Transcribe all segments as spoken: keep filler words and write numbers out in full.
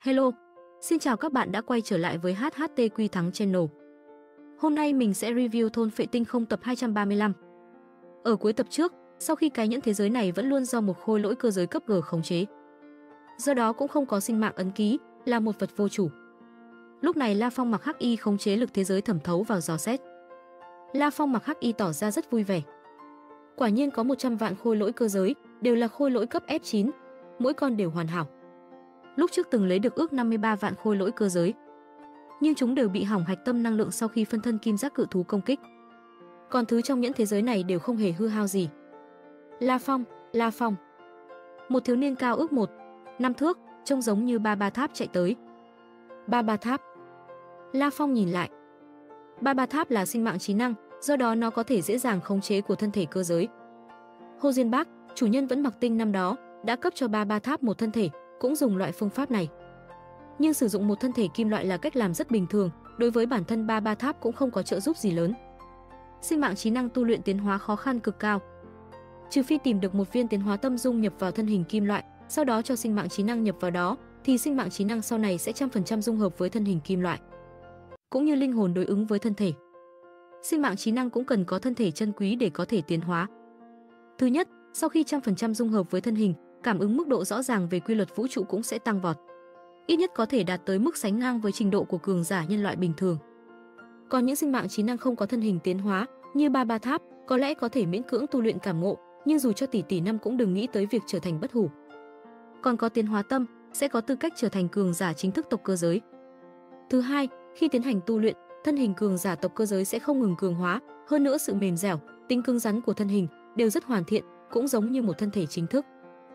Hello, xin chào các bạn đã quay trở lại với hát hát tê Quy Thắng Channel. Hôm nay mình sẽ review thôn Phệ Tinh không tập hai trăm ba mươi lăm. Ở cuối tập trước, sau khi cái nhẫn thế giới này vẫn luôn do một khôi lỗi cơ giới cấp G khống chế, do đó cũng không có sinh mạng ấn ký, là một vật vô chủ. Lúc này La Phong mặc hắc y khống chế lực thế giới thẩm thấu vào dò xét. La Phong mặc hắc y tỏ ra rất vui vẻ. Quả nhiên có một trăm vạn khôi lỗi cơ giới, đều là khôi lỗi cấp F chín, mỗi con đều hoàn hảo. Lúc trước từng lấy được ước năm mươi ba vạn khôi lỗi cơ giới, nhưng chúng đều bị hỏng hạch tâm năng lượng sau khi phân thân kim giác cự thú công kích. Còn thứ trong nhẫn thế giới này đều không hề hư hao gì. La Phong, La Phong. Một thiếu niên cao ước một năm thước, trông giống như Ba Ba Tháp chạy tới. Ba Ba Tháp. La Phong nhìn lại. Ba Ba Tháp là sinh mạng trí năng, do đó nó có thể dễ dàng khống chế của thân thể cơ giới. Hồ Diên Bác, chủ nhân vẫn mặc tinh năm đó, đã cấp cho Ba Ba Tháp một thân thể, cũng dùng loại phương pháp này. Nhưng sử dụng một thân thể kim loại là cách làm rất bình thường, đối với bản thân Ba Ba Tháp cũng không có trợ giúp gì lớn. Sinh mạng trí năng tu luyện tiến hóa khó khăn cực cao. Trừ phi tìm được một viên tiến hóa tâm dung nhập vào thân hình kim loại, sau đó cho sinh mạng trí năng nhập vào đó, thì sinh mạng trí năng sau này sẽ trăm phần trăm dung hợp với thân hình kim loại. Cũng như linh hồn đối ứng với thân thể. Sinh mạng trí năng cũng cần có thân thể chân quý để có thể tiến hóa. Thứ nhất, sau khi trăm phần trăm dung hợp với thân hình, cảm ứng mức độ rõ ràng về quy luật vũ trụ cũng sẽ tăng vọt. Ít nhất có thể đạt tới mức sánh ngang với trình độ của cường giả nhân loại bình thường. Còn những sinh mạng trí năng không có thân hình tiến hóa, như Ba Ba Tháp, có lẽ có thể miễn cưỡng tu luyện cảm ngộ, nhưng dù cho tỷ tỷ năm cũng đừng nghĩ tới việc trở thành bất hủ. Còn có tiến hóa tâm, sẽ có tư cách trở thành cường giả chính thức tộc cơ giới. Thứ hai, khi tiến hành tu luyện, thân hình cường giả tộc cơ giới sẽ không ngừng cường hóa, hơn nữa sự mềm dẻo, tính cứng rắn của thân hình đều rất hoàn thiện, cũng giống như một thân thể chính thức.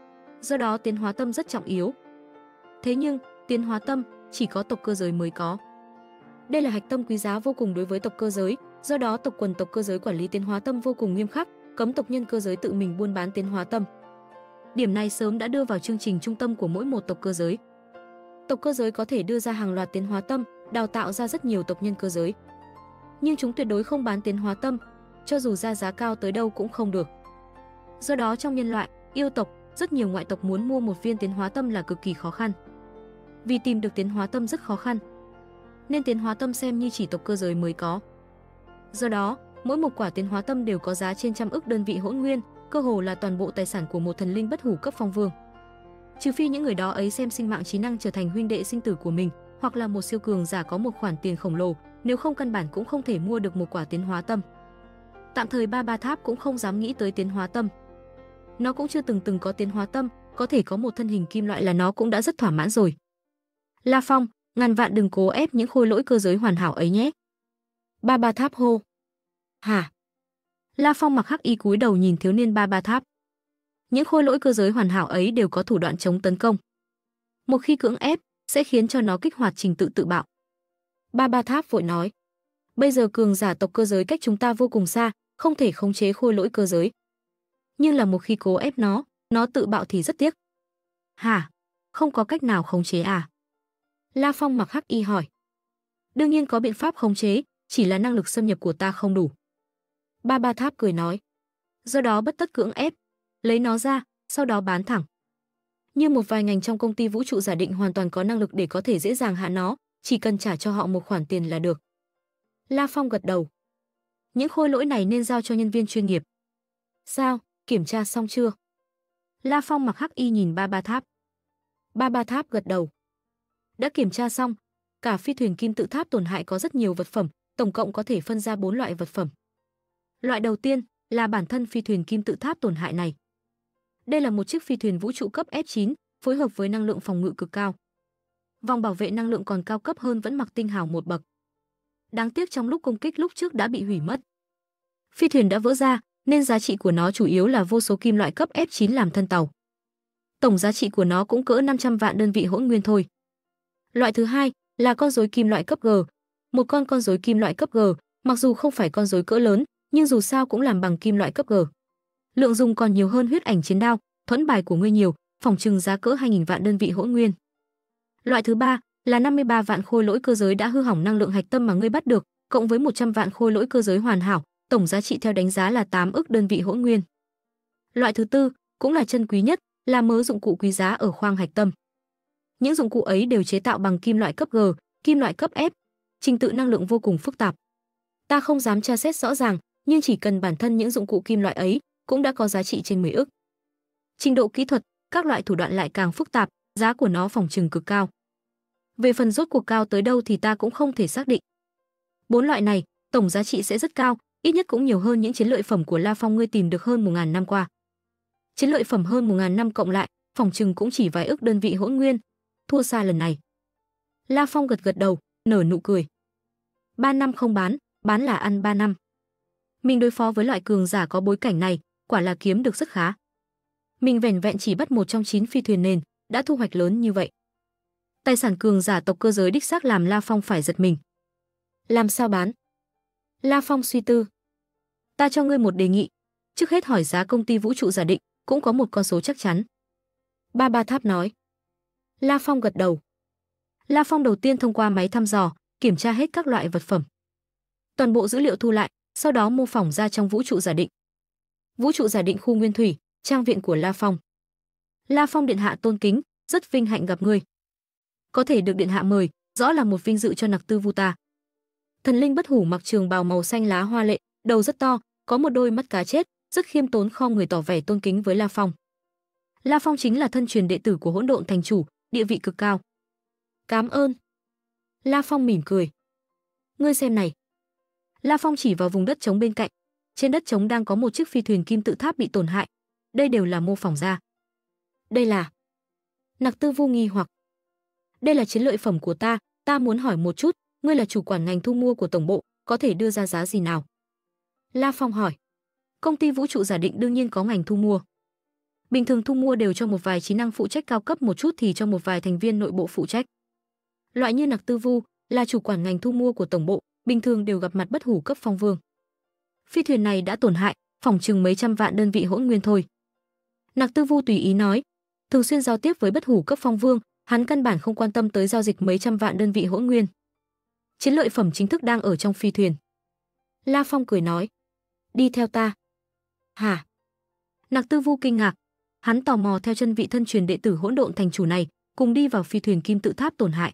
Do đó tiến hóa tâm rất trọng yếu. Thế nhưng, tiến hóa tâm chỉ có tộc cơ giới mới có. Đây là hạch tâm quý giá vô cùng đối với tộc cơ giới, do đó tộc quần tộc cơ giới quản lý tiến hóa tâm vô cùng nghiêm khắc, cấm tộc nhân cơ giới tự mình buôn bán tiến hóa tâm. Điểm này sớm đã đưa vào chương trình trung tâm của mỗi một tộc cơ giới. Tộc cơ giới có thể đưa ra hàng loạt tiến hóa tâm, đào tạo ra rất nhiều tộc nhân cơ giới. Nhưng chúng tuyệt đối không bán tiến hóa tâm, cho dù ra giá cao tới đâu cũng không được. Do đó trong nhân loại, yêu tộc, rất nhiều ngoại tộc muốn mua một viên tiến hóa tâm là cực kỳ khó khăn. Vì tìm được tiến hóa tâm rất khó khăn, nên tiến hóa tâm xem như chỉ tộc cơ giới mới có. Do đó, mỗi một quả tiến hóa tâm đều có giá trên trăm ức đơn vị hỗn nguyên, cơ hồ là toàn bộ tài sản của một thần linh bất hủ cấp phong vương. Trừ phi những người đó ấy xem sinh mạng trí năng trở thành huynh đệ sinh tử của mình, hoặc là một siêu cường giả có một khoản tiền khổng lồ, nếu không căn bản cũng không thể mua được một quả tiến hóa tâm. Tạm thời Ba Ba Tháp cũng không dám nghĩ tới tiến hóa tâm. Nó cũng chưa từng từng có tiến hóa tâm, có thể có một thân hình kim loại là nó cũng đã rất thỏa mãn rồi. La Phong, ngàn vạn đừng cố ép những khôi lỗi cơ giới hoàn hảo ấy nhé. Ba Ba Tháp hô. Hả? La Phong mặc hắc y cúi đầu nhìn thiếu niên Ba Ba Tháp. Những khôi lỗi cơ giới hoàn hảo ấy đều có thủ đoạn chống tấn công. Một khi cưỡng ép, sẽ khiến cho nó kích hoạt trình tự tự bạo. Ba Ba Tháp vội nói. Bây giờ cường giả tộc cơ giới cách chúng ta vô cùng xa, không thể khống chế khôi lỗi cơ giới. Nhưng là một khi cố ép nó, nó tự bạo thì rất tiếc. Hả? Không có cách nào khống chế à? La Phong mặc hắc y hỏi. Đương nhiên có biện pháp khống chế, chỉ là năng lực xâm nhập của ta không đủ. Ba Ba Tháp cười nói. Do đó bất tất cưỡng ép, lấy nó ra, sau đó bán thẳng. Như một vài ngành trong công ty vũ trụ giả định hoàn toàn có năng lực để có thể dễ dàng hạ nó, chỉ cần trả cho họ một khoản tiền là được. La Phong gật đầu. Những khôi lỗi này nên giao cho nhân viên chuyên nghiệp. Sao, kiểm tra xong chưa? La Phong mặc hắc y nhìn Ba Ba Tháp. Ba Ba Tháp gật đầu. Đã kiểm tra xong, cả phi thuyền kim tự tháp tổn hại có rất nhiều vật phẩm, tổng cộng có thể phân ra bốn loại vật phẩm. Loại đầu tiên là bản thân phi thuyền kim tự tháp tổn hại này. Đây là một chiếc phi thuyền vũ trụ cấp F chín, phối hợp với năng lượng phòng ngự cực cao. Vòng bảo vệ năng lượng còn cao cấp hơn vẫn mặc tinh hào một bậc. Đáng tiếc trong lúc công kích lúc trước đã bị hủy mất. Phi thuyền đã vỡ ra, nên giá trị của nó chủ yếu là vô số kim loại cấp F chín làm thân tàu. Tổng giá trị của nó cũng cỡ năm trăm vạn đơn vị hỗn nguyên thôi. Loại thứ hai là con rối kim loại cấp G. Một con con rối kim loại cấp G, mặc dù không phải con rối cỡ lớn, nhưng dù sao cũng làm bằng kim loại cấp G. Lượng dùng còn nhiều hơn huyết ảnh chiến đao, thuẫn bài của ngươi nhiều, phòng trừng giá cỡ hai nghìn vạn đơn vị hỗn nguyên. Loại thứ ba là năm mươi ba vạn khôi lỗi cơ giới đã hư hỏng năng lượng hạch tâm mà ngươi bắt được, cộng với một trăm vạn khôi lỗi cơ giới hoàn hảo, tổng giá trị theo đánh giá là tám ức đơn vị hỗn nguyên. Loại thứ tư cũng là chân quý nhất, là mớ dụng cụ quý giá ở khoang hạch tâm. Những dụng cụ ấy đều chế tạo bằng kim loại cấp G, kim loại cấp F, trình tự năng lượng vô cùng phức tạp. Ta không dám tra xét rõ ràng, nhưng chỉ cần bản thân những dụng cụ kim loại ấy cũng đã có giá trị trên mười ức. Trình độ kỹ thuật, các loại thủ đoạn lại càng phức tạp, giá của nó phỏng chừng cực cao. Về phần rốt cuộc cao tới đâu thì ta cũng không thể xác định. Bốn loại này, tổng giá trị sẽ rất cao, ít nhất cũng nhiều hơn những chiến lợi phẩm của La Phong ngươi tìm được hơn một nghìn năm qua. Chiến lợi phẩm hơn một nghìn năm cộng lại, phỏng chừng cũng chỉ vài ức đơn vị hỗn nguyên, thua xa lần này. La Phong gật gật đầu, nở nụ cười. Ba năm không bán, bán là ăn ba năm. Mình đối phó với loại cường giả có bối cảnh này, quả là kiếm được rất khá. Mình vẻn vẹn chỉ bắt một trong chín phi thuyền nền, đã thu hoạch lớn như vậy. Tài sản cường giả tộc cơ giới đích xác làm La Phong phải giật mình. Làm sao bán? La Phong suy tư. Ta cho ngươi một đề nghị, trước hết hỏi giá công ty vũ trụ giả định, cũng có một con số chắc chắn. Ba Ba Tháp nói. La Phong gật đầu. La Phong đầu tiên thông qua máy thăm dò, kiểm tra hết các loại vật phẩm. Toàn bộ dữ liệu thu lại, sau đó mô phỏng ra trong vũ trụ giả định. Vũ trụ giả định khu nguyên thủy, trang viện của La Phong. La Phong điện hạ tôn kính, rất vinh hạnh gặp ngươi. Có thể được điện hạ mời, rõ là một vinh dự cho Nặc Tư Vu ta. Thần linh bất hủ mặc trường bào màu xanh lá hoa lệ, đầu rất to, có một đôi mắt cá chết, rất khiêm tốn khom người tỏ vẻ tôn kính với La Phong. La Phong chính là thân truyền đệ tử của Hỗn Độn Thành chủ, địa vị cực cao. Cảm ơn. La Phong mỉm cười. Ngươi xem này. La Phong chỉ vào vùng đất trống bên cạnh. Trên đất trống đang có một chiếc phi thuyền kim tự tháp bị tổn hại. Đây đều là mô phỏng ra. Đây là... Nặc Tư Vu nghi hoặc. Đây là chiến lợi phẩm của ta, ta muốn hỏi một chút, ngươi là chủ quản ngành thu mua của tổng bộ, có thể đưa ra giá gì nào? La Phong hỏi. Công ty vũ trụ giả định đương nhiên có ngành thu mua. Bình thường thu mua đều cho một vài trí năng phụ trách cao cấp một chút thì cho một vài thành viên nội bộ phụ trách. Loại như Nặc Tư Vu là chủ quản ngành thu mua của tổng bộ, bình thường đều gặp mặt bất hủ cấp phong vương. Phi thuyền này đã tổn hại, phỏng chừng mấy trăm vạn đơn vị hỗn nguyên thôi. Nặc Tư Vu tùy ý nói, thường xuyên giao tiếp với bất hủ cấp phong vương, hắn căn bản không quan tâm tới giao dịch mấy trăm vạn đơn vị hỗn nguyên. Chiến lợi phẩm chính thức đang ở trong phi thuyền. La Phong cười nói, đi theo ta. Hả? Nặc Tư Vu kinh ngạc, hắn tò mò theo chân vị thân truyền đệ tử Hỗn Độn Thành chủ này, cùng đi vào phi thuyền kim tự tháp tổn hại.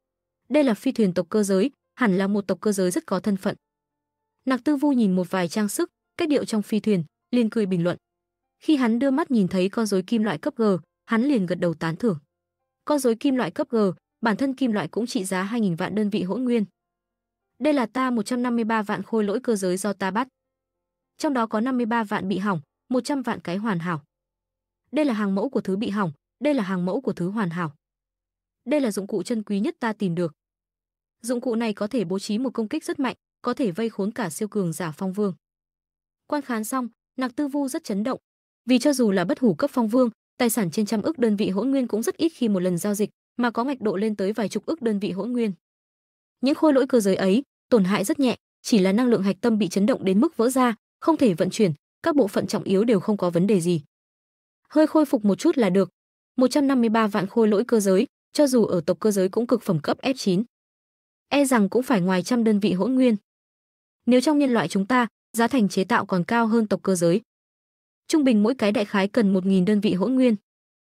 Đây là phi thuyền tộc cơ giới, hẳn là một tộc cơ giới rất có thân phận. Nặc Tư Vu nhìn một vài trang sức, cách điệu trong phi thuyền, liền cười bình luận. Khi hắn đưa mắt nhìn thấy con rối kim loại cấp G, hắn liền gật đầu tán thưởng. Con rối kim loại cấp G, bản thân kim loại cũng trị giá hai nghìn vạn đơn vị hỗn nguyên. Đây là ta một trăm năm mươi ba vạn khôi lỗi cơ giới do ta bắt. Trong đó có năm mươi ba vạn bị hỏng, một trăm vạn cái hoàn hảo. Đây là hàng mẫu của thứ bị hỏng, đây là hàng mẫu của thứ hoàn hảo. Đây là dụng cụ chân quý nhất ta tìm được. Dụng cụ này có thể bố trí một công kích rất mạnh, có thể vây khốn cả siêu cường giả phong vương. Quan khán xong, Nặc Tư Vu rất chấn động, vì cho dù là bất hủ cấp phong vương, tài sản trên trăm ức đơn vị hỗn nguyên cũng rất ít khi một lần giao dịch, mà có ngạch độ lên tới vài chục ức đơn vị hỗn nguyên. Những khôi lỗi cơ giới ấy tổn hại rất nhẹ, chỉ là năng lượng hạch tâm bị chấn động đến mức vỡ ra, không thể vận chuyển, các bộ phận trọng yếu đều không có vấn đề gì. Hơi khôi phục một chút là được. một trăm năm mươi ba vạn khôi lỗi cơ giới, cho dù ở tộc cơ giới cũng cực phẩm cấp F chín. E rằng cũng phải ngoài trăm đơn vị hỗn nguyên. Nếu trong nhân loại chúng ta, giá thành chế tạo còn cao hơn tộc cơ giới. Trung bình mỗi cái đại khái cần một nghìn đơn vị hỗn nguyên.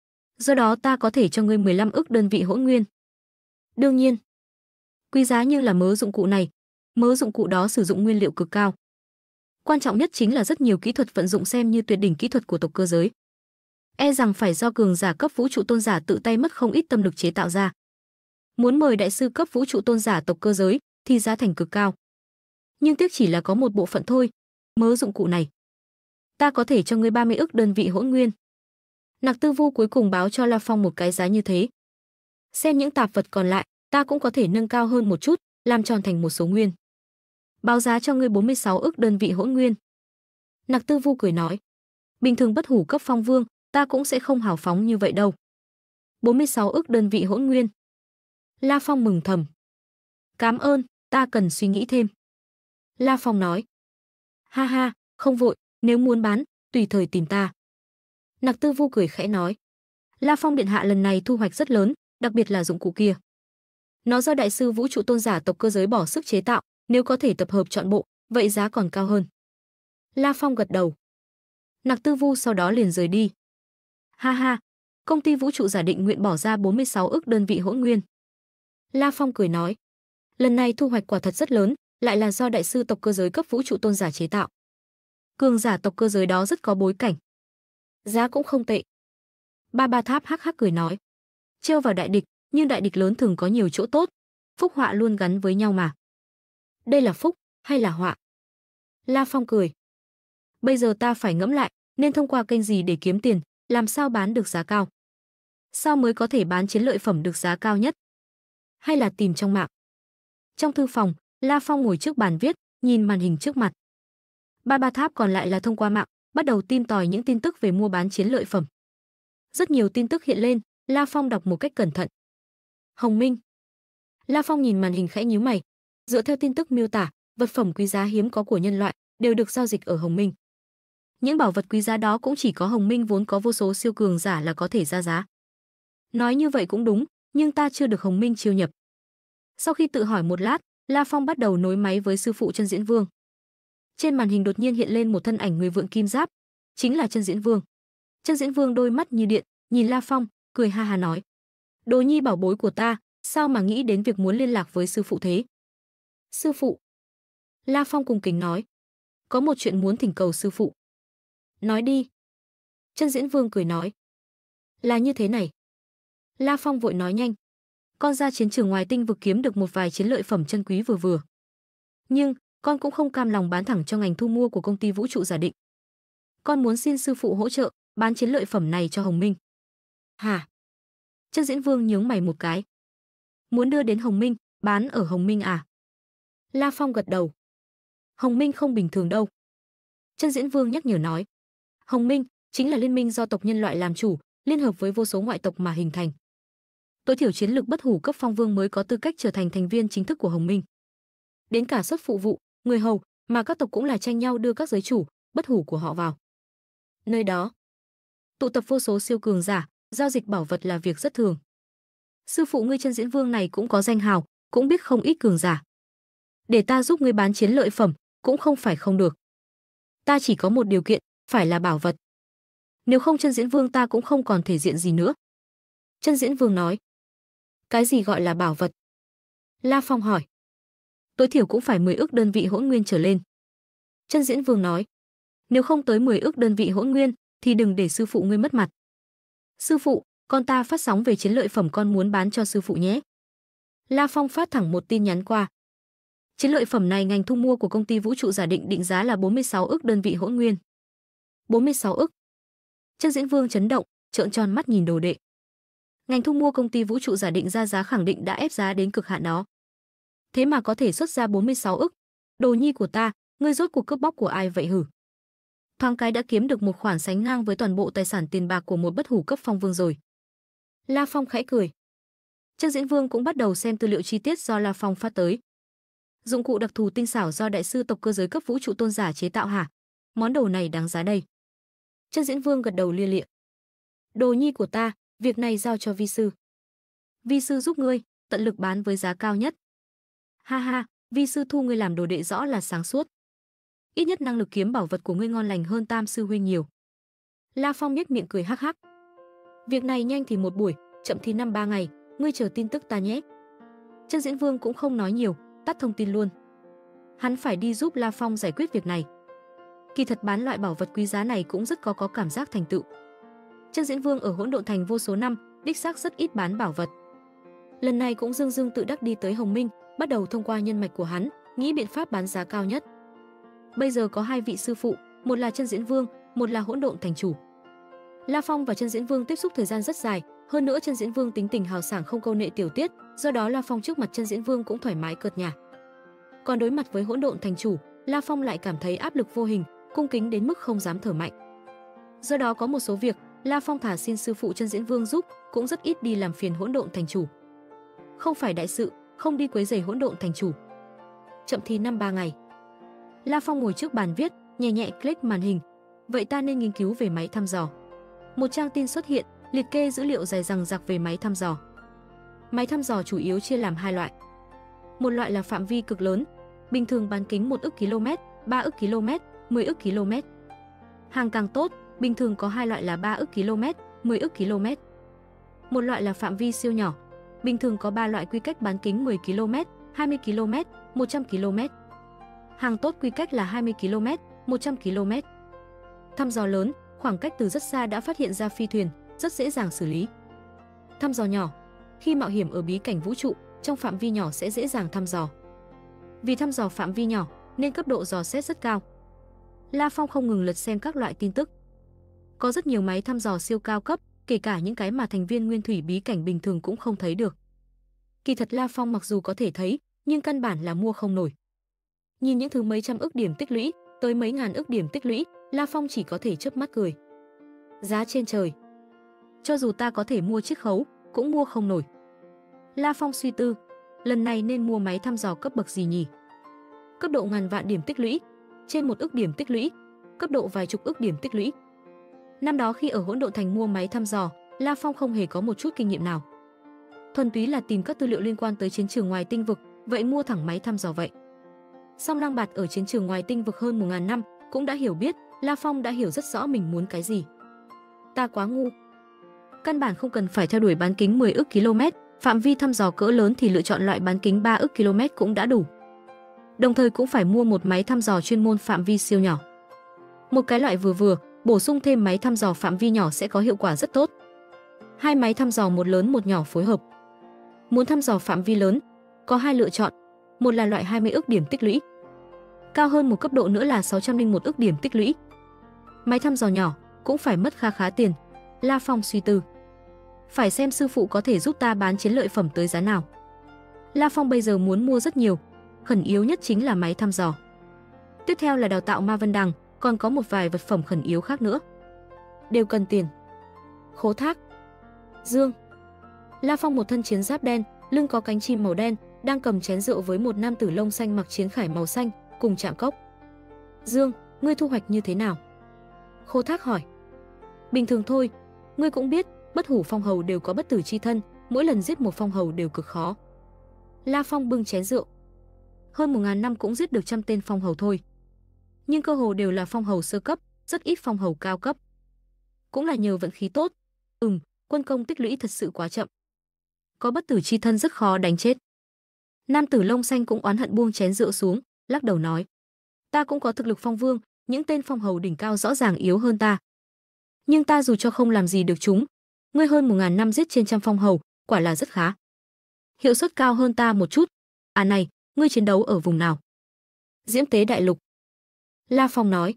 Do đó ta có thể cho ngươi mười lăm ức đơn vị hỗn nguyên. Đương nhiên, quý giá như là mớ dụng cụ này, mớ dụng cụ đó sử dụng nguyên liệu cực cao. Quan trọng nhất chính là rất nhiều kỹ thuật vận dụng xem như tuyệt đỉnh kỹ thuật của tộc cơ giới. E rằng phải do cường giả cấp vũ trụ tôn giả tự tay mất không ít tâm lực chế tạo ra. Muốn mời đại sư cấp vũ trụ tôn giả tộc cơ giới thì giá thành cực cao. Nhưng tiếc chỉ là có một bộ phận thôi, mớ dụng cụ này. Ta có thể cho ngươi ba mươi ức đơn vị hỗn nguyên. Nặc Tư Vu cuối cùng báo cho La Phong một cái giá như thế. Xem những tạp vật còn lại, ta cũng có thể nâng cao hơn một chút, làm tròn thành một số nguyên. Báo giá cho ngươi bốn mươi sáu ức đơn vị hỗn nguyên. Nặc Tư Vu cười nói, bình thường bất hủ cấp phong vương, ta cũng sẽ không hào phóng như vậy đâu. bốn mươi sáu ức đơn vị hỗn nguyên. La Phong mừng thầm. Cảm ơn, ta cần suy nghĩ thêm. La Phong nói. Ha ha, không vội, nếu muốn bán, tùy thời tìm ta. Nặc Tư Vu cười khẽ nói. La Phong điện hạ lần này thu hoạch rất lớn, đặc biệt là dụng cụ kia. Nó do đại sư vũ trụ tôn giả tộc cơ giới bỏ sức chế tạo, nếu có thể tập hợp trọn bộ, vậy giá còn cao hơn. La Phong gật đầu. Nặc Tư Vu sau đó liền rời đi. Ha ha, Công ty vũ trụ giả định nguyện bỏ ra bốn mươi sáu ức đơn vị hỗn nguyên. La Phong cười nói, lần này thu hoạch quả thật rất lớn, lại là do đại sư tộc cơ giới cấp vũ trụ tôn giả chế tạo. Cường giả tộc cơ giới đó rất có bối cảnh. Giá cũng không tệ. Ba Ba Tháp hắc hắc cười nói, trêu vào đại địch, nhưng đại địch lớn thường có nhiều chỗ tốt, phúc họa luôn gắn với nhau mà. Đây là phúc hay là họa? La Phong cười. Bây giờ ta phải ngẫm lại, nên thông qua kênh gì để kiếm tiền, làm sao bán được giá cao? Sao mới có thể bán chiến lợi phẩm được giá cao nhất? Hay là tìm trong mạng? Trong thư phòng, La Phong ngồi trước bàn viết, nhìn màn hình trước mặt. Ba Ba Tháp còn lại là thông qua mạng, bắt đầu tìm tòi những tin tức về mua bán chiến lợi phẩm. Rất nhiều tin tức hiện lên, La Phong đọc một cách cẩn thận. Hồng Minh. La Phong nhìn màn hình khẽ nhíu mày. Dựa theo tin tức miêu tả, vật phẩm quý giá hiếm có của nhân loại đều được giao dịch ở Hồng Minh. Những bảo vật quý giá đó cũng chỉ có Hồng Minh vốn có vô số siêu cường giả là có thể ra giá. Nói như vậy cũng đúng, nhưng ta chưa được Hồng Minh chiêu nhập. Sau khi tự hỏi một lát, La Phong bắt đầu nối máy với sư phụ Chân Diễn Vương. Trên màn hình đột nhiên hiện lên một thân ảnh người vượn kim giáp, chính là Chân Diễn Vương. Chân Diễn Vương đôi mắt như điện, nhìn La Phong, cười ha ha nói: "Đồ nhi bảo bối của ta, sao mà nghĩ đến việc muốn liên lạc với sư phụ thế?" "Sư phụ." La Phong cung kính nói: "Có một chuyện muốn thỉnh cầu sư phụ." "Nói đi." Chân Diễn Vương cười nói: "Là như thế này." La Phong vội nói nhanh: "Con ra chiến trường ngoài tinh vực kiếm được một vài chiến lợi phẩm chân quý vừa vừa. Nhưng con cũng không cam lòng bán thẳng cho ngành thu mua của công ty vũ trụ giả định. Con muốn xin sư phụ hỗ trợ bán chiến lợi phẩm này cho Hồng Minh." "Hả?" Chân Diễn Vương nhướng mày một cái. "Muốn đưa đến Hồng Minh, bán ở Hồng Minh à?" La Phong gật đầu. "Hồng Minh không bình thường đâu." Chân Diễn Vương nhắc nhở nói: "Hồng Minh chính là liên minh do tộc nhân loại làm chủ, liên hợp với vô số ngoại tộc mà hình thành. Tối thiểu chiến lược bất hủ cấp phong vương mới có tư cách trở thành thành viên chính thức của Hồng Minh. Đến cả xuất phụ vụ, người hầu mà các tộc cũng là tranh nhau đưa các giới chủ bất hủ của họ vào. Nơi đó tụ tập vô số siêu cường giả, giao dịch bảo vật là việc rất thường. Sư phụ ngươi Chân Diễn Vương này cũng có danh hào, cũng biết không ít cường giả. Để ta giúp ngươi bán chiến lợi phẩm cũng không phải không được. Ta chỉ có một điều kiện, phải là bảo vật. Nếu không Chân Diễn Vương ta cũng không còn thể diện gì nữa." Chân Diễn Vương nói: "Cái gì gọi là bảo vật?" La Phong hỏi. "Tối thiểu cũng phải mười ức đơn vị hỗn nguyên trở lên." Chân Diễn Vương nói: "Nếu không tới mười ức đơn vị hỗn nguyên thì đừng để sư phụ ngươi mất mặt." "Sư phụ, con ta phát sóng về chiến lợi phẩm con muốn bán cho sư phụ nhé." La Phong phát thẳng một tin nhắn qua. Chiến lợi phẩm này ngành thu mua của công ty vũ trụ giả định định giá là bốn mươi sáu ức đơn vị hỗn nguyên. bốn mươi sáu ức. Chân Diễn Vương chấn động, trợn tròn mắt nhìn đồ đệ. Ngành thu mua công ty vũ trụ giả định ra giá khẳng định đã ép giá đến cực hạn đó. Thế mà có thể xuất ra bốn mươi sáu ức. Đồ nhi của ta, ngươi rốt cuộc cướp bóc của ai vậy hử? Thoáng cái đã kiếm được một khoản sánh ngang với toàn bộ tài sản tiền bạc của một bất hủ cấp phong vương rồi. La Phong khẽ cười. Chân Diễn Vương cũng bắt đầu xem tư liệu chi tiết do La Phong phát tới. Dụng cụ đặc thù tinh xảo do đại sư tộc cơ giới cấp vũ trụ tôn giả chế tạo hả? Món đồ này đáng giá đây. Chân Diễn Vương gật đầu lia lịa. Đồ nhi của ta, việc này giao cho vi sư. Vi sư giúp ngươi, tận lực bán với giá cao nhất. Ha ha, vi sư thu ngươi làm đồ đệ rõ là sáng suốt. Ít nhất năng lực kiếm bảo vật của ngươi ngon lành hơn Tam sư huynh nhiều. La Phong nhếch miệng cười hắc hắc. Việc này nhanh thì một buổi, chậm thì năm ba ngày, ngươi chờ tin tức ta nhé. Chân Diễn Vương cũng không nói nhiều, tắt thông tin luôn. Hắn phải đi giúp La Phong giải quyết việc này. Kỳ thật bán loại bảo vật quý giá này cũng rất có có cảm giác thành tựu. Chân Diễn Vương ở Hỗn Độn Thành vô số năm, đích xác rất ít bán bảo vật. Lần này cũng dương dương tự đắc đi tới Hồng Minh, bắt đầu thông qua nhân mạch của hắn, nghĩ biện pháp bán giá cao nhất. Bây giờ có hai vị sư phụ, một là Chân Diễn Vương, một là Hỗn Độn Thành chủ. La Phong và Chân Diễn Vương tiếp xúc thời gian rất dài, hơn nữa Chân Diễn Vương tính tình hào sảng không câu nệ tiểu tiết, do đó La Phong trước mặt Chân Diễn Vương cũng thoải mái cợt nhả. Còn đối mặt với Hỗn Độn Thành chủ, La Phong lại cảm thấy áp lực vô hình, cung kính đến mức không dám thở mạnh. Do đó có một số việc, La Phong thả xin sư phụ Chân Diễn Vương giúp, cũng rất ít đi làm phiền Hỗn Độn Thành chủ. Không phải đại sự, không đi quấy rầy Hỗn Độn Thành chủ. Chậm thì năm ba ngày. La Phong ngồi trước bàn viết, nhẹ nhẹ click màn hình. Vậy ta nên nghiên cứu về máy thăm dò. Một trang tin xuất hiện, liệt kê dữ liệu dài dằng dặc về máy thăm dò. Máy thăm dò chủ yếu chia làm hai loại. Một loại là phạm vi cực lớn, bình thường bán kính một ức km, ba ức km, mười ức km. Hàng càng tốt, bình thường có hai loại là ba ức km, mười ức km. Một loại là phạm vi siêu nhỏ. Bình thường có ba loại quy cách bán kính mười ki lô mét, hai mươi ki lô mét, một trăm ki lô mét. Hàng tốt quy cách là hai mươi ki lô mét, một trăm ki lô mét. Thăm dò lớn, khoảng cách từ rất xa đã phát hiện ra phi thuyền, rất dễ dàng xử lý. Thăm dò nhỏ, khi mạo hiểm ở bí cảnh vũ trụ, trong phạm vi nhỏ sẽ dễ dàng thăm dò. Vì thăm dò phạm vi nhỏ nên cấp độ dò xét rất cao. La Phong không ngừng lật xem các loại tin tức. Có rất nhiều máy thăm dò siêu cao cấp, kể cả những cái mà thành viên nguyên thủy bí cảnh bình thường cũng không thấy được. Kỳ thật La Phong mặc dù có thể thấy, nhưng căn bản là mua không nổi. Nhìn những thứ mấy trăm ức điểm tích lũy, tới mấy ngàn ức điểm tích lũy, La Phong chỉ có thể chớp mắt cười. Giá trên trời. Cho dù ta có thể mua chiếc khấu, cũng mua không nổi. La Phong suy tư, lần này nên mua máy thăm dò cấp bậc gì nhỉ? Cấp độ ngàn vạn điểm tích lũy, trên một ức điểm tích lũy, cấp độ vài chục ức điểm tích lũy. Năm đó khi ở Hỗn Độn Thành mua máy thăm dò, La Phong không hề có một chút kinh nghiệm nào. Thuần túy là tìm các tư liệu liên quan tới chiến trường ngoài tinh vực, vậy mua thẳng máy thăm dò vậy. Song Lang Bạt ở chiến trường ngoài tinh vực hơn một ngàn năm, cũng đã hiểu biết, La Phong đã hiểu rất rõ mình muốn cái gì. Ta quá ngu. Căn bản không cần phải theo đuổi bán kính mười ức km, phạm vi thăm dò cỡ lớn thì lựa chọn loại bán kính ba ức km cũng đã đủ. Đồng thời cũng phải mua một máy thăm dò chuyên môn phạm vi siêu nhỏ. Một cái loại vừa vừa, bổ sung thêm máy thăm dò phạm vi nhỏ sẽ có hiệu quả rất tốt. Hai máy thăm dò một lớn một nhỏ phối hợp. Muốn thăm dò phạm vi lớn, có hai lựa chọn, một là loại hai mươi ức điểm tích lũy. Cao hơn một cấp độ nữa là sáu trăm lẻ một ức điểm tích lũy. Máy thăm dò nhỏ cũng phải mất khá khá tiền. La Phong suy tư. Phải xem sư phụ có thể giúp ta bán chiến lợi phẩm tới giá nào. La Phong bây giờ muốn mua rất nhiều, khẩn yếu nhất chính là máy thăm dò. Tiếp theo là đào tạo Ma Vân Đằng, còn có một vài vật phẩm khẩn yếu khác nữa. Đều cần tiền. Khố Thác, Dương. La Phong một thân chiến giáp đen, lưng có cánh chim màu đen, đang cầm chén rượu với một nam tử lông xanh mặc chiến khải màu xanh, cùng chạm cốc. Dương, ngươi thu hoạch như thế nào? Khố Thác hỏi. Bình thường thôi, ngươi cũng biết, bất hủ phong hầu đều có bất tử chi thân, mỗi lần giết một phong hầu đều cực khó. La Phong bưng chén rượu. Hơn một ngàn năm cũng giết được trăm tên phong hầu thôi. Nhưng cơ hồ đều là phong hầu sơ cấp, rất ít phong hầu cao cấp. Cũng là nhờ vận khí tốt. Ừm, quân công tích lũy thật sự quá chậm. Có bất tử chi thân rất khó đánh chết. Nam tử lông xanh cũng oán hận buông chén rượu xuống, lắc đầu nói. Ta cũng có thực lực phong vương, những tên phong hầu đỉnh cao rõ ràng yếu hơn ta. Nhưng ta dù cho không làm gì được chúng, ngươi hơn một ngàn năm giết trên trăm phong hầu, quả là rất khá. Hiệu suất cao hơn ta một chút. À này, ngươi chiến đấu ở vùng nào? Diễm Tế Đại Lục. La Phong nói.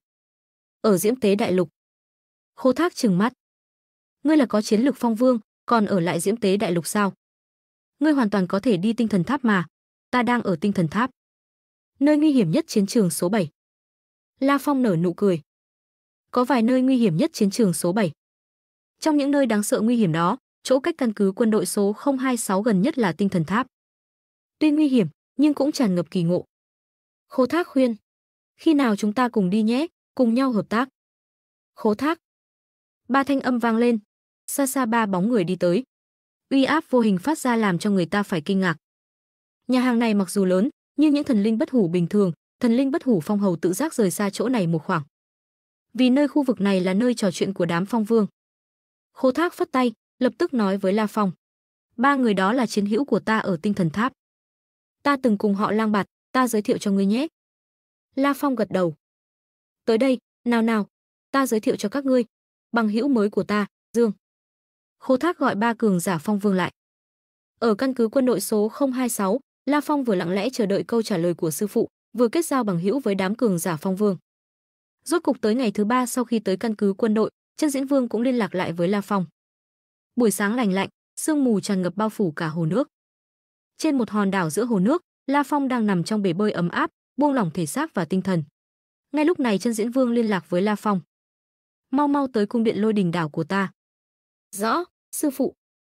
Ở Diễm Tế Đại Lục. Khố Thác trừng mắt. Ngươi là có chiến lực phong vương, còn ở lại Diễm Tế Đại Lục sao? Ngươi hoàn toàn có thể đi Tinh Thần Tháp mà. Ta đang ở Tinh Thần Tháp. Nơi nguy hiểm nhất chiến trường số bảy. La Phong nở nụ cười. Có vài nơi nguy hiểm nhất chiến trường số bảy. Trong những nơi đáng sợ nguy hiểm đó, chỗ cách căn cứ quân đội số không hai sáu gần nhất là Tinh Thần Tháp. Tuy nguy hiểm, nhưng cũng tràn ngập kỳ ngộ. Khố Thác khuyên. Khi nào chúng ta cùng đi nhé, cùng nhau hợp tác. Khố Thác. Ba thanh âm vang lên. Xa xa ba bóng người đi tới. Uy áp vô hình phát ra làm cho người ta phải kinh ngạc. Nhà hàng này mặc dù lớn, nhưng những thần linh bất hủ bình thường, thần linh bất hủ phong hầu tự giác rời xa chỗ này một khoảng. Vì nơi khu vực này là nơi trò chuyện của đám phong vương. Khố Thác phất tay, lập tức nói với La Phong. Ba người đó là chiến hữu của ta ở Tinh Thần Tháp. Ta từng cùng họ Lang Bạt, ta giới thiệu cho ngươi nhé. La Phong gật đầu. Tới đây, nào nào, ta giới thiệu cho các ngươi. Bằng hữu mới của ta, Dương. Khố Thác gọi ba cường giả phong vương lại. Ở căn cứ quân đội số không hai sáu, La Phong vừa lặng lẽ chờ đợi câu trả lời của sư phụ, vừa kết giao bằng hữu với đám cường giả phong vương. Rốt cục tới ngày thứ ba sau khi tới căn cứ quân đội, Chân Diễn Vương cũng liên lạc lại với La Phong. Buổi sáng lành lạnh, sương mù tràn ngập bao phủ cả hồ nước. Trên một hòn đảo giữa hồ nước, La Phong đang nằm trong bể bơi ấm áp, buông lỏng thể xác và tinh thần. Ngay lúc này Chân Diễn Vương liên lạc với La Phong. Mau mau tới cung điện Lôi Đình Đảo của ta. Rõ, sư phụ.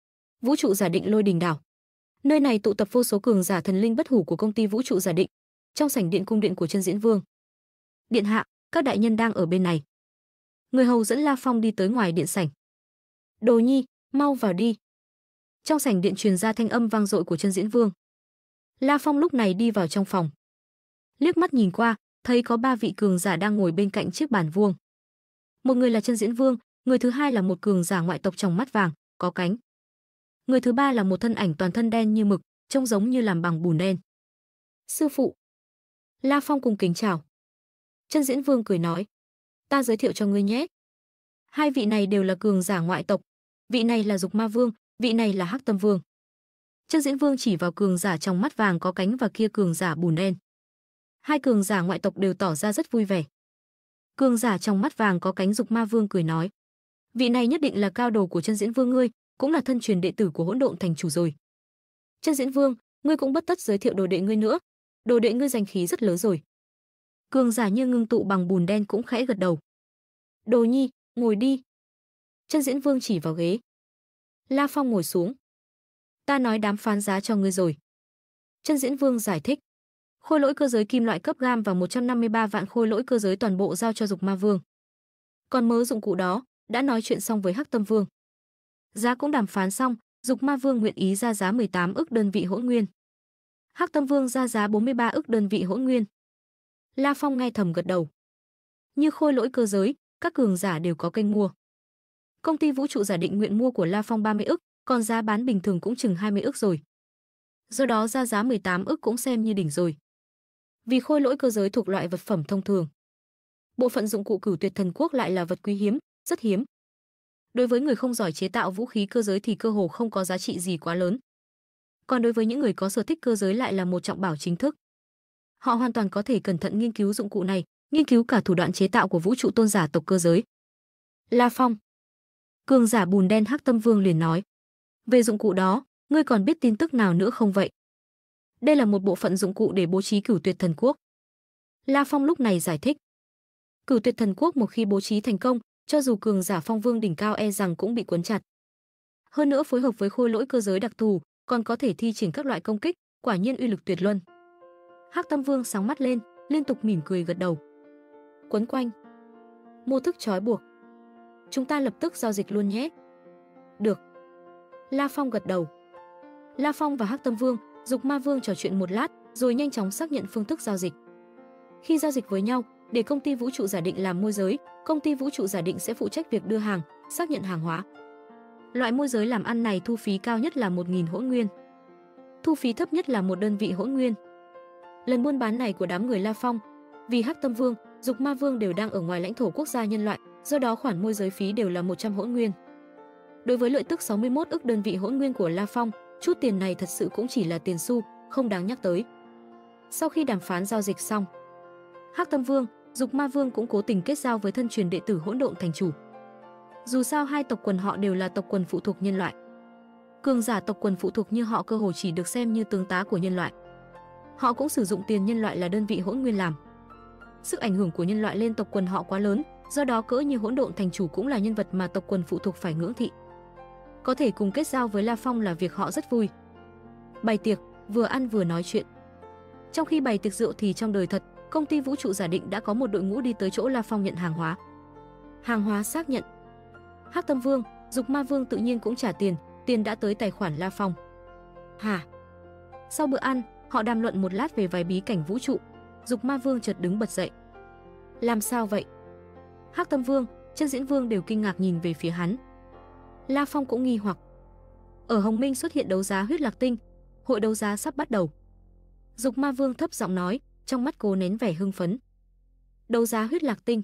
Vũ trụ giả định Lôi Đình Đảo. Nơi này tụ tập vô số cường giả thần linh bất hủ của công ty vũ trụ giả định. Trong sảnh điện cung điện của Chân Diễn Vương. Điện hạ, các đại nhân đang ở bên này. Người hầu dẫn La Phong đi tới ngoài điện sảnh. Đồ Nhi, mau vào đi. Trong sảnh điện truyền ra thanh âm vang dội của Chân Diễn Vương. La Phong lúc này đi vào trong phòng. Liếc mắt nhìn qua, thấy có ba vị cường giả đang ngồi bên cạnh chiếc bàn vuông. Một người là Chân Diễn Vương, người thứ hai là một cường giả ngoại tộc tròng mắt vàng, có cánh. Người thứ ba là một thân ảnh toàn thân đen như mực, trông giống như làm bằng bùn đen. Sư phụ. La Phong cùng kính chào. Chân Diễn Vương cười nói, ta giới thiệu cho ngươi nhé. Hai vị này đều là cường giả ngoại tộc, vị này là Dục Ma Vương, vị này là Hắc Tâm Vương. Chân Diễn Vương chỉ vào cường giả trong mắt vàng có cánh và kia cường giả bùn đen. Hai cường giả ngoại tộc đều tỏ ra rất vui vẻ. Cường giả trong mắt vàng có cánh Dục Ma Vương cười nói, vị này nhất định là cao đồ của Chân Diễn Vương ngươi, cũng là thân truyền đệ tử của Hỗn Độn Thành chủ rồi. Chân Diễn Vương, ngươi cũng bất tất giới thiệu đồ đệ ngươi nữa, đồ đệ ngươi danh khí rất lớn rồi. Cường giả như ngưng tụ bằng bùn đen cũng khẽ gật đầu. Đồ nhi, ngồi đi. Chân Diễn Vương chỉ vào ghế. La Phong ngồi xuống. Ta nói đám phán giá cho ngươi rồi. Chân Diễn Vương giải thích. Khôi lỗi cơ giới kim loại cấp gam và một trăm năm mươi ba vạn khôi lỗi cơ giới toàn bộ giao cho Dục Ma Vương. Còn mớ dụng cụ đó, đã nói chuyện xong với Hắc Tâm Vương. Giá cũng đàm phán xong, Dục Ma Vương nguyện ý ra giá mười tám ức đơn vị hỗn nguyên. Hắc Tâm Vương ra giá bốn mươi ba ức đơn vị hỗn nguyên. La Phong nghe thầm gật đầu. Như khôi lỗi cơ giới, các cường giả đều có kênh mua. Công ty vũ trụ giả định nguyện mua của La Phong ba mươi ức, còn giá bán bình thường cũng chừng hai mươi ức rồi. Do đó ra giá mười tám ức cũng xem như đỉnh rồi. Vì khôi lỗi cơ giới thuộc loại vật phẩm thông thường. Bộ phận dụng cụ Cửu Tuyệt Thần Quốc lại là vật quý hiếm, rất hiếm. Đối với người không giỏi chế tạo vũ khí cơ giới thì cơ hồ không có giá trị gì quá lớn. Còn đối với những người có sở thích cơ giới lại là một trọng bảo chính thức. Họ hoàn toàn có thể cẩn thận nghiên cứu dụng cụ này, nghiên cứu cả thủ đoạn chế tạo của vũ trụ tôn giả tộc cơ giới. La Phong. Cường giả bùn đen Hắc Tâm Vương liền nói. Về dụng cụ đó, ngươi còn biết tin tức nào nữa không vậy? Đây là một bộ phận dụng cụ để bố trí Cửu Tuyệt Thần Quốc. La Phong lúc này giải thích. Cửu Tuyệt Thần Quốc một khi bố trí thành công, cho dù cường giả Phong Vương đỉnh cao e rằng cũng bị cuốn chặt. Hơn nữa phối hợp với khôi lỗi cơ giới đặc thù, còn có thể thi triển các loại công kích, quả nhiên uy lực tuyệt luân. Hắc Tâm Vương sáng mắt lên, liên tục mỉm cười gật đầu. Quấn quanh. Mô thức trói buộc. Chúng ta lập tức giao dịch luôn nhé. Được. La Phong gật đầu. La Phong và Hắc Tâm Vương, Dục Ma Vương trò chuyện một lát, rồi nhanh chóng xác nhận phương thức giao dịch. Khi giao dịch với nhau, để công ty vũ trụ giả định làm môi giới, công ty vũ trụ giả định sẽ phụ trách việc đưa hàng, xác nhận hàng hóa. Loại môi giới làm ăn này thu phí cao nhất là một nghìn hỗn nguyên. Thu phí thấp nhất là một đơn vị hỗn nguyên. Lần buôn bán này của đám người La Phong, vì Hắc Tâm Vương, Dục Ma Vương đều đang ở ngoài lãnh thổ quốc gia nhân loại, do đó khoản môi giới phí đều là một trăm hỗn nguyên. Đối với lợi tức sáu mươi mốt ức đơn vị hỗn nguyên của La Phong, chút tiền này thật sự cũng chỉ là tiền xu, không đáng nhắc tới. Sau khi đàm phán giao dịch xong, Hắc Tâm Vương, Dục Ma Vương cũng cố tình kết giao với thân truyền đệ tử Hỗn Độn Thành chủ. Dù sao hai tộc quần họ đều là tộc quần phụ thuộc nhân loại. Cường giả tộc quần phụ thuộc như họ cơ hồ chỉ được xem như tướng tá của nhân loại. Họ cũng sử dụng tiền nhân loại là đơn vị hỗn nguyên làm. Sức ảnh hưởng của nhân loại lên tộc quần họ quá lớn, do đó cỡ như Hỗn Độn Thành chủ cũng là nhân vật mà tộc quần phụ thuộc phải ngưỡng thị. Có thể cùng kết giao với La Phong là việc họ rất vui. Bày tiệc, vừa ăn vừa nói chuyện. Trong khi bày tiệc rượu thì trong đời thật, công ty vũ trụ giả định đã có một đội ngũ đi tới chỗ La Phong nhận hàng hóa. Hàng hóa xác nhận. Hắc Tâm Vương, Dục Ma Vương tự nhiên cũng trả tiền, tiền đã tới tài khoản La Phong. Hả? Sau bữa ăn, họ đàm luận một lát về vài bí cảnh vũ trụ. Dục Ma Vương chợt đứng bật dậy. Làm sao vậy? Hắc Tâm Vương, Chân Diễn Vương đều kinh ngạc nhìn về phía hắn. La Phong cũng nghi hoặc. Ở Hồng Minh xuất hiện đấu giá huyết lạc tinh, hội đấu giá sắp bắt đầu. Dục Ma Vương thấp giọng nói, trong mắt cố nén vẻ hưng phấn. Đấu giá huyết lạc tinh.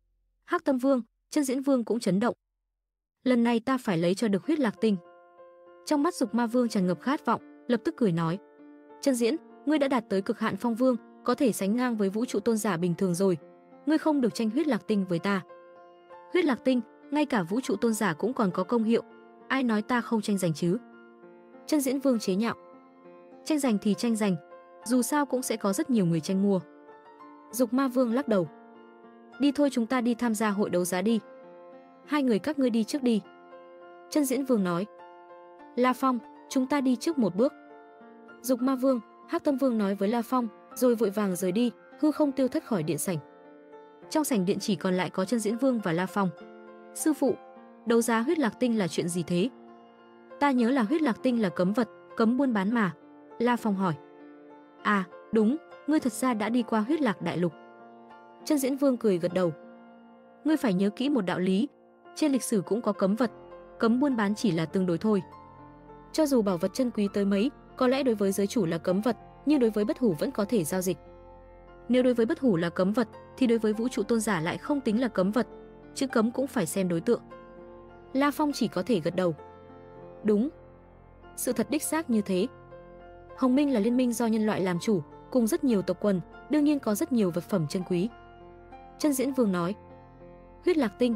Hắc Tâm Vương, Chân Diễn Vương cũng chấn động. Lần này ta phải lấy cho được huyết lạc tinh. Trong mắt Dục Ma Vương tràn ngập khát vọng, lập tức cười nói. Chân Diễn, ngươi đã đạt tới cực hạn Phong Vương, có thể sánh ngang với vũ trụ tôn giả bình thường rồi. Ngươi không được tranh huyết lạc tinh với ta. Huyết lạc tinh, ngay cả vũ trụ tôn giả cũng còn có công hiệu. Ai nói ta không tranh giành chứ? Chân Diễn Vương chế nhạo. Tranh giành thì tranh giành, dù sao cũng sẽ có rất nhiều người tranh mua. Dục Ma Vương lắc đầu. Đi thôi, chúng ta đi tham gia hội đấu giá đi. Hai người các ngươi đi trước đi. Chân Diễn Vương nói. La Phong, chúng ta đi trước một bước. Dục Ma Vương, Hắc Tâm Vương nói với La Phong, rồi vội vàng rời đi, hư không tiêu thất khỏi điện sảnh. Trong sảnh điện chỉ còn lại có Chân Diễn Vương và La Phong. Sư phụ, đấu giá huyết lạc tinh là chuyện gì thế? Ta nhớ là huyết lạc tinh là cấm vật, cấm buôn bán mà. La Phong hỏi. À, đúng, ngươi thật ra đã đi qua huyết lạc đại lục. Chân Diễn Vương cười gật đầu. Ngươi phải nhớ kỹ một đạo lý, trên lịch sử cũng có cấm vật, cấm buôn bán chỉ là tương đối thôi. Cho dù bảo vật chân quý tới mấy, có lẽ đối với giới chủ là cấm vật, nhưng đối với bất hủ vẫn có thể giao dịch. Nếu đối với bất hủ là cấm vật, thì đối với vũ trụ tôn giả lại không tính là cấm vật. Chữ cấm cũng phải xem đối tượng. La Phong chỉ có thể gật đầu. Đúng. Sự thật đích xác như thế. Hồng Minh là liên minh do nhân loại làm chủ, cùng rất nhiều tộc quần, đương nhiên có rất nhiều vật phẩm chân quý. Chân Diễn Vương nói. Huyết Lạc Tinh.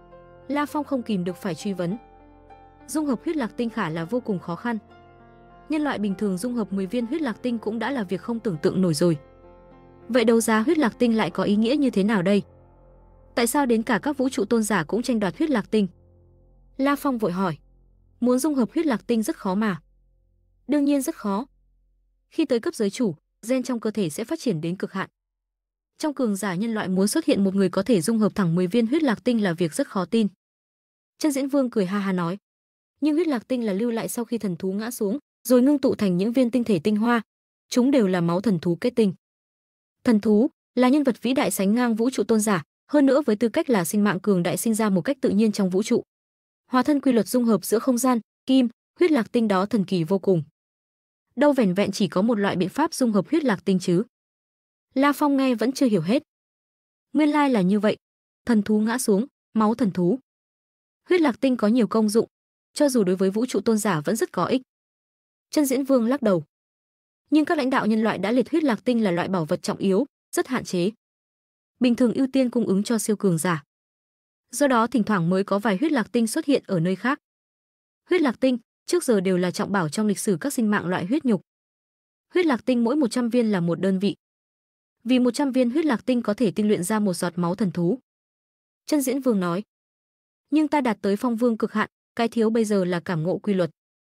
La Phong không kìm được phải truy vấn. Dung hợp huyết lạc tinh khả là vô cùng khó khăn. Nhân loại bình thường dung hợp mười viên huyết lạc tinh cũng đã là việc không tưởng tượng nổi rồi. Vậy đấu giá huyết lạc tinh lại có ý nghĩa như thế nào đây? Tại sao đến cả các vũ trụ tôn giả cũng tranh đoạt huyết lạc tinh? La Phong vội hỏi. Muốn dung hợp huyết lạc tinh rất khó mà. Đương nhiên rất khó. Khi tới cấp giới chủ, gen trong cơ thể sẽ phát triển đến cực hạn. Trong cường giả nhân loại muốn xuất hiện một người có thể dung hợp thẳng mười viên huyết lạc tinh là việc rất khó tin. Chân Diễn Vương cười ha ha nói. Nhưng huyết lạc tinh là lưu lại sau khi thần thú ngã xuống, rồi ngưng tụ thành những viên tinh thể tinh hoa. Chúng đều là máu thần thú kết tinh. Thần thú là nhân vật vĩ đại sánh ngang vũ trụ tôn giả, hơn nữa với tư cách là sinh mạng cường đại sinh ra một cách tự nhiên trong vũ trụ. Hóa thân quy luật dung hợp giữa không gian, kim, huyết lạc tinh đó thần kỳ vô cùng. Đâu vẻn vẹn chỉ có một loại biện pháp dung hợp huyết lạc tinh chứ? La Phong nghe vẫn chưa hiểu hết. Nguyên lai là như vậy. Thần thú ngã xuống, máu thần thú. Huyết lạc tinh có nhiều công dụng, cho dù đối với vũ trụ tôn giả vẫn rất có ích. Chân Diễn Vương lắc đầu. Nhưng các lãnh đạo nhân loại đã liệt huyết lạc tinh là loại bảo vật trọng yếu, rất hạn chế. Bình thường ưu tiên cung ứng cho siêu cường giả. Do đó thỉnh thoảng mới có vài huyết lạc tinh xuất hiện ở nơi khác. Huyết lạc tinh trước giờ đều là trọng bảo trong lịch sử các sinh mạng loại huyết nhục. Huyết lạc tinh mỗi một trăm viên là một đơn vị. Vì một trăm viên huyết lạc tinh có thể tinh luyện ra một giọt máu thần thú. Chân Diễn Vương nói. Nhưng ta đạt tới phong vương cực hạn, cái thiếu bây giờ là cảm ngộ quy luật.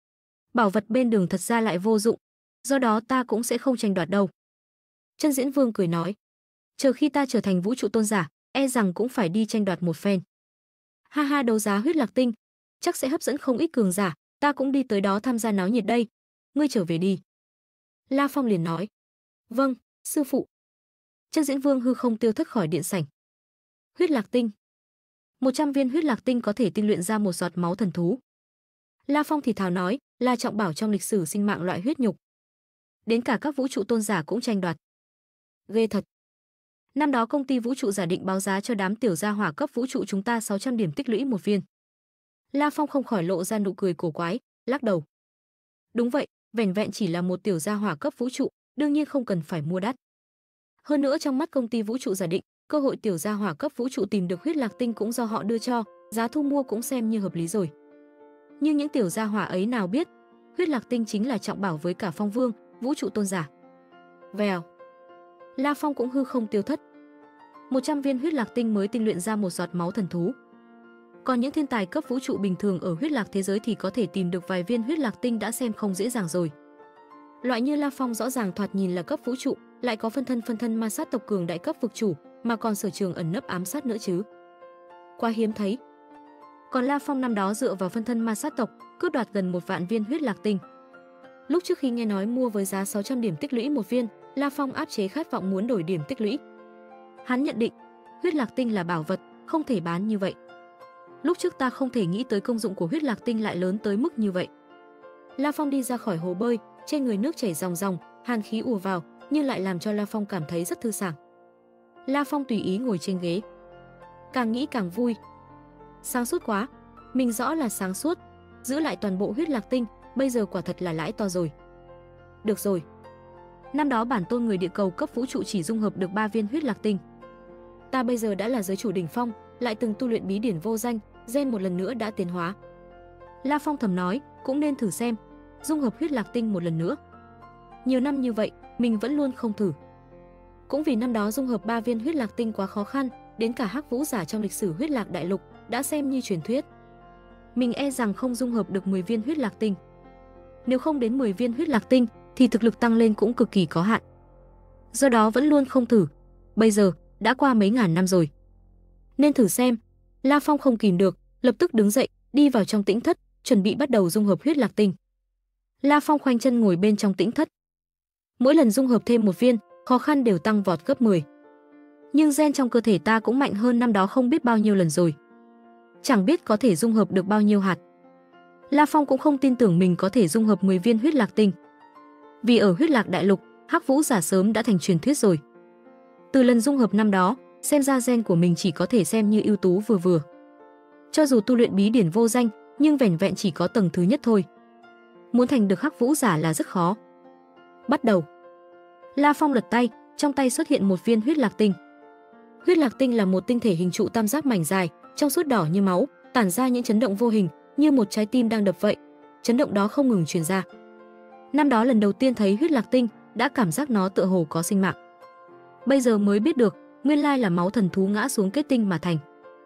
Bảo vật bên đường thật ra lại vô dụng, do đó ta cũng sẽ không tranh đoạt đâu. Chân Diễn Vương cười nói. Chờ khi ta trở thành vũ trụ tôn giả, e rằng cũng phải đi tranh đoạt một phen. Ha ha, đấu giá huyết lạc tinh chắc sẽ hấp dẫn không ít cường giả, ta cũng đi tới đó tham gia náo nhiệt đây. Ngươi trở về đi. La Phong liền nói. Vâng, sư phụ. Chân Diễn Vương hư không tiêu thất khỏi điện sảnh. Huyết lạc tinh. một trăm viên huyết lạc tinh có thể tinh luyện ra một giọt máu thần thú. La Phong thì thào nói, là trọng bảo trong lịch sử sinh mạng loại huyết nhục. Đến cả các vũ trụ tôn giả cũng tranh đoạt. Ghê thật. Năm đó công ty vũ trụ giả định báo giá cho đám tiểu gia hỏa cấp vũ trụ chúng ta sáu trăm điểm tích lũy một viên. La Phong không khỏi lộ ra nụ cười cổ quái, lắc đầu. Đúng vậy, vẻn vẹn chỉ là một tiểu gia hỏa cấp vũ trụ, đương nhiên không cần phải mua đắt. Hơn nữa trong mắt công ty vũ trụ giả định, cơ hội tiểu gia hỏa cấp vũ trụ tìm được huyết lạc tinh cũng do họ đưa cho, giá thu mua cũng xem như hợp lý rồi. Nhưng những tiểu gia hỏa ấy nào biết, huyết lạc tinh chính là trọng bảo với cả phong vương, vũ trụ tôn giả. Vèo. La Phong cũng hư không tiêu thất. một trăm viên huyết lạc tinh mới tinh luyện ra một giọt máu thần thú. Còn những thiên tài cấp vũ trụ bình thường ở huyết lạc thế giới thì có thể tìm được vài viên huyết lạc tinh đã xem không dễ dàng rồi. Loại như La Phong rõ ràng thoạt nhìn là cấp vũ trụ, lại có phân thân phân thân ma sát tộc cường đại cấp vực chủ, mà còn sở trường ẩn nấp ám sát nữa chứ. Quá hiếm thấy. Còn La Phong năm đó dựa vào phân thân ma sát tộc, cướp đoạt gần một vạn viên huyết lạc tinh. Lúc trước khi nghe nói mua với giá sáu trăm điểm tích lũy một viên, La Phong áp chế khát vọng muốn đổi điểm tích lũy. Hắn nhận định, huyết lạc tinh là bảo vật, không thể bán như vậy. Lúc trước ta không thể nghĩ tới công dụng của huyết lạc tinh lại lớn tới mức như vậy. La Phong đi ra khỏi hồ bơi, trên người nước chảy ròng ròng, hàn khí ùa vào, nhưng lại làm cho La Phong cảm thấy rất thư sảng. La Phong tùy ý ngồi trên ghế. Càng nghĩ càng vui. Sáng suốt quá, mình rõ là sáng suốt, giữ lại toàn bộ huyết lạc tinh, bây giờ quả thật là lãi to rồi. Được rồi. Năm đó bản tôn người địa cầu cấp vũ trụ chỉ dung hợp được ba viên huyết lạc tinh. Ta bây giờ đã là giới chủ đỉnh phong, lại từng tu luyện bí điển vô danh, gen một lần nữa đã tiến hóa. La Phong thầm nói, cũng nên thử xem, dung hợp huyết lạc tinh một lần nữa. Nhiều năm như vậy, mình vẫn luôn không thử. Cũng vì năm đó dung hợp ba viên huyết lạc tinh quá khó khăn, đến cả hắc vũ giả trong lịch sử huyết lạc đại lục đã xem như truyền thuyết. Mình e rằng không dung hợp được mười viên huyết lạc tinh. Nếu không đến mười viên huyết lạc tinh thì thực lực tăng lên cũng cực kỳ có hạn. Do đó vẫn luôn không thử. Bây giờ đã qua mấy ngàn năm rồi, nên thử xem. La Phong không kìm được, lập tức đứng dậy, đi vào trong tĩnh thất, chuẩn bị bắt đầu dung hợp huyết lạc tinh. La Phong khoanh chân ngồi bên trong tĩnh thất. Mỗi lần dung hợp thêm một viên, khó khăn đều tăng vọt gấp mười. Nhưng gen trong cơ thể ta cũng mạnh hơn năm đó không biết bao nhiêu lần rồi. Chẳng biết có thể dung hợp được bao nhiêu hạt. La Phong cũng không tin tưởng mình có thể dung hợp mười viên huyết lạc tinh. Vì ở huyết lạc đại lục, Hắc Vũ giả sớm đã thành truyền thuyết rồi. Từ lần dung hợp năm đó, xem ra gen của mình chỉ có thể xem như ưu tú vừa vừa. Cho dù tu luyện bí điển vô danh, nhưng vẻn vẹn chỉ có tầng thứ nhất thôi. Muốn thành được Hắc Vũ giả là rất khó. Bắt đầu. La Phong lật tay, trong tay xuất hiện một viên huyết lạc tinh. Huyết lạc tinh là một tinh thể hình trụ tam giác mảnh dài, trong suốt đỏ như máu, tản ra những chấn động vô hình, như một trái tim đang đập vậy. Chấn động đó không ngừng truyền ra. Năm đó lần đầu tiên thấy huyết lạc tinh, đã cảm giác nó tựa hồ có sinh mạng. Bây giờ mới biết được, nguyên lai là máu thần thú ngã xuống kết tinh mà thành.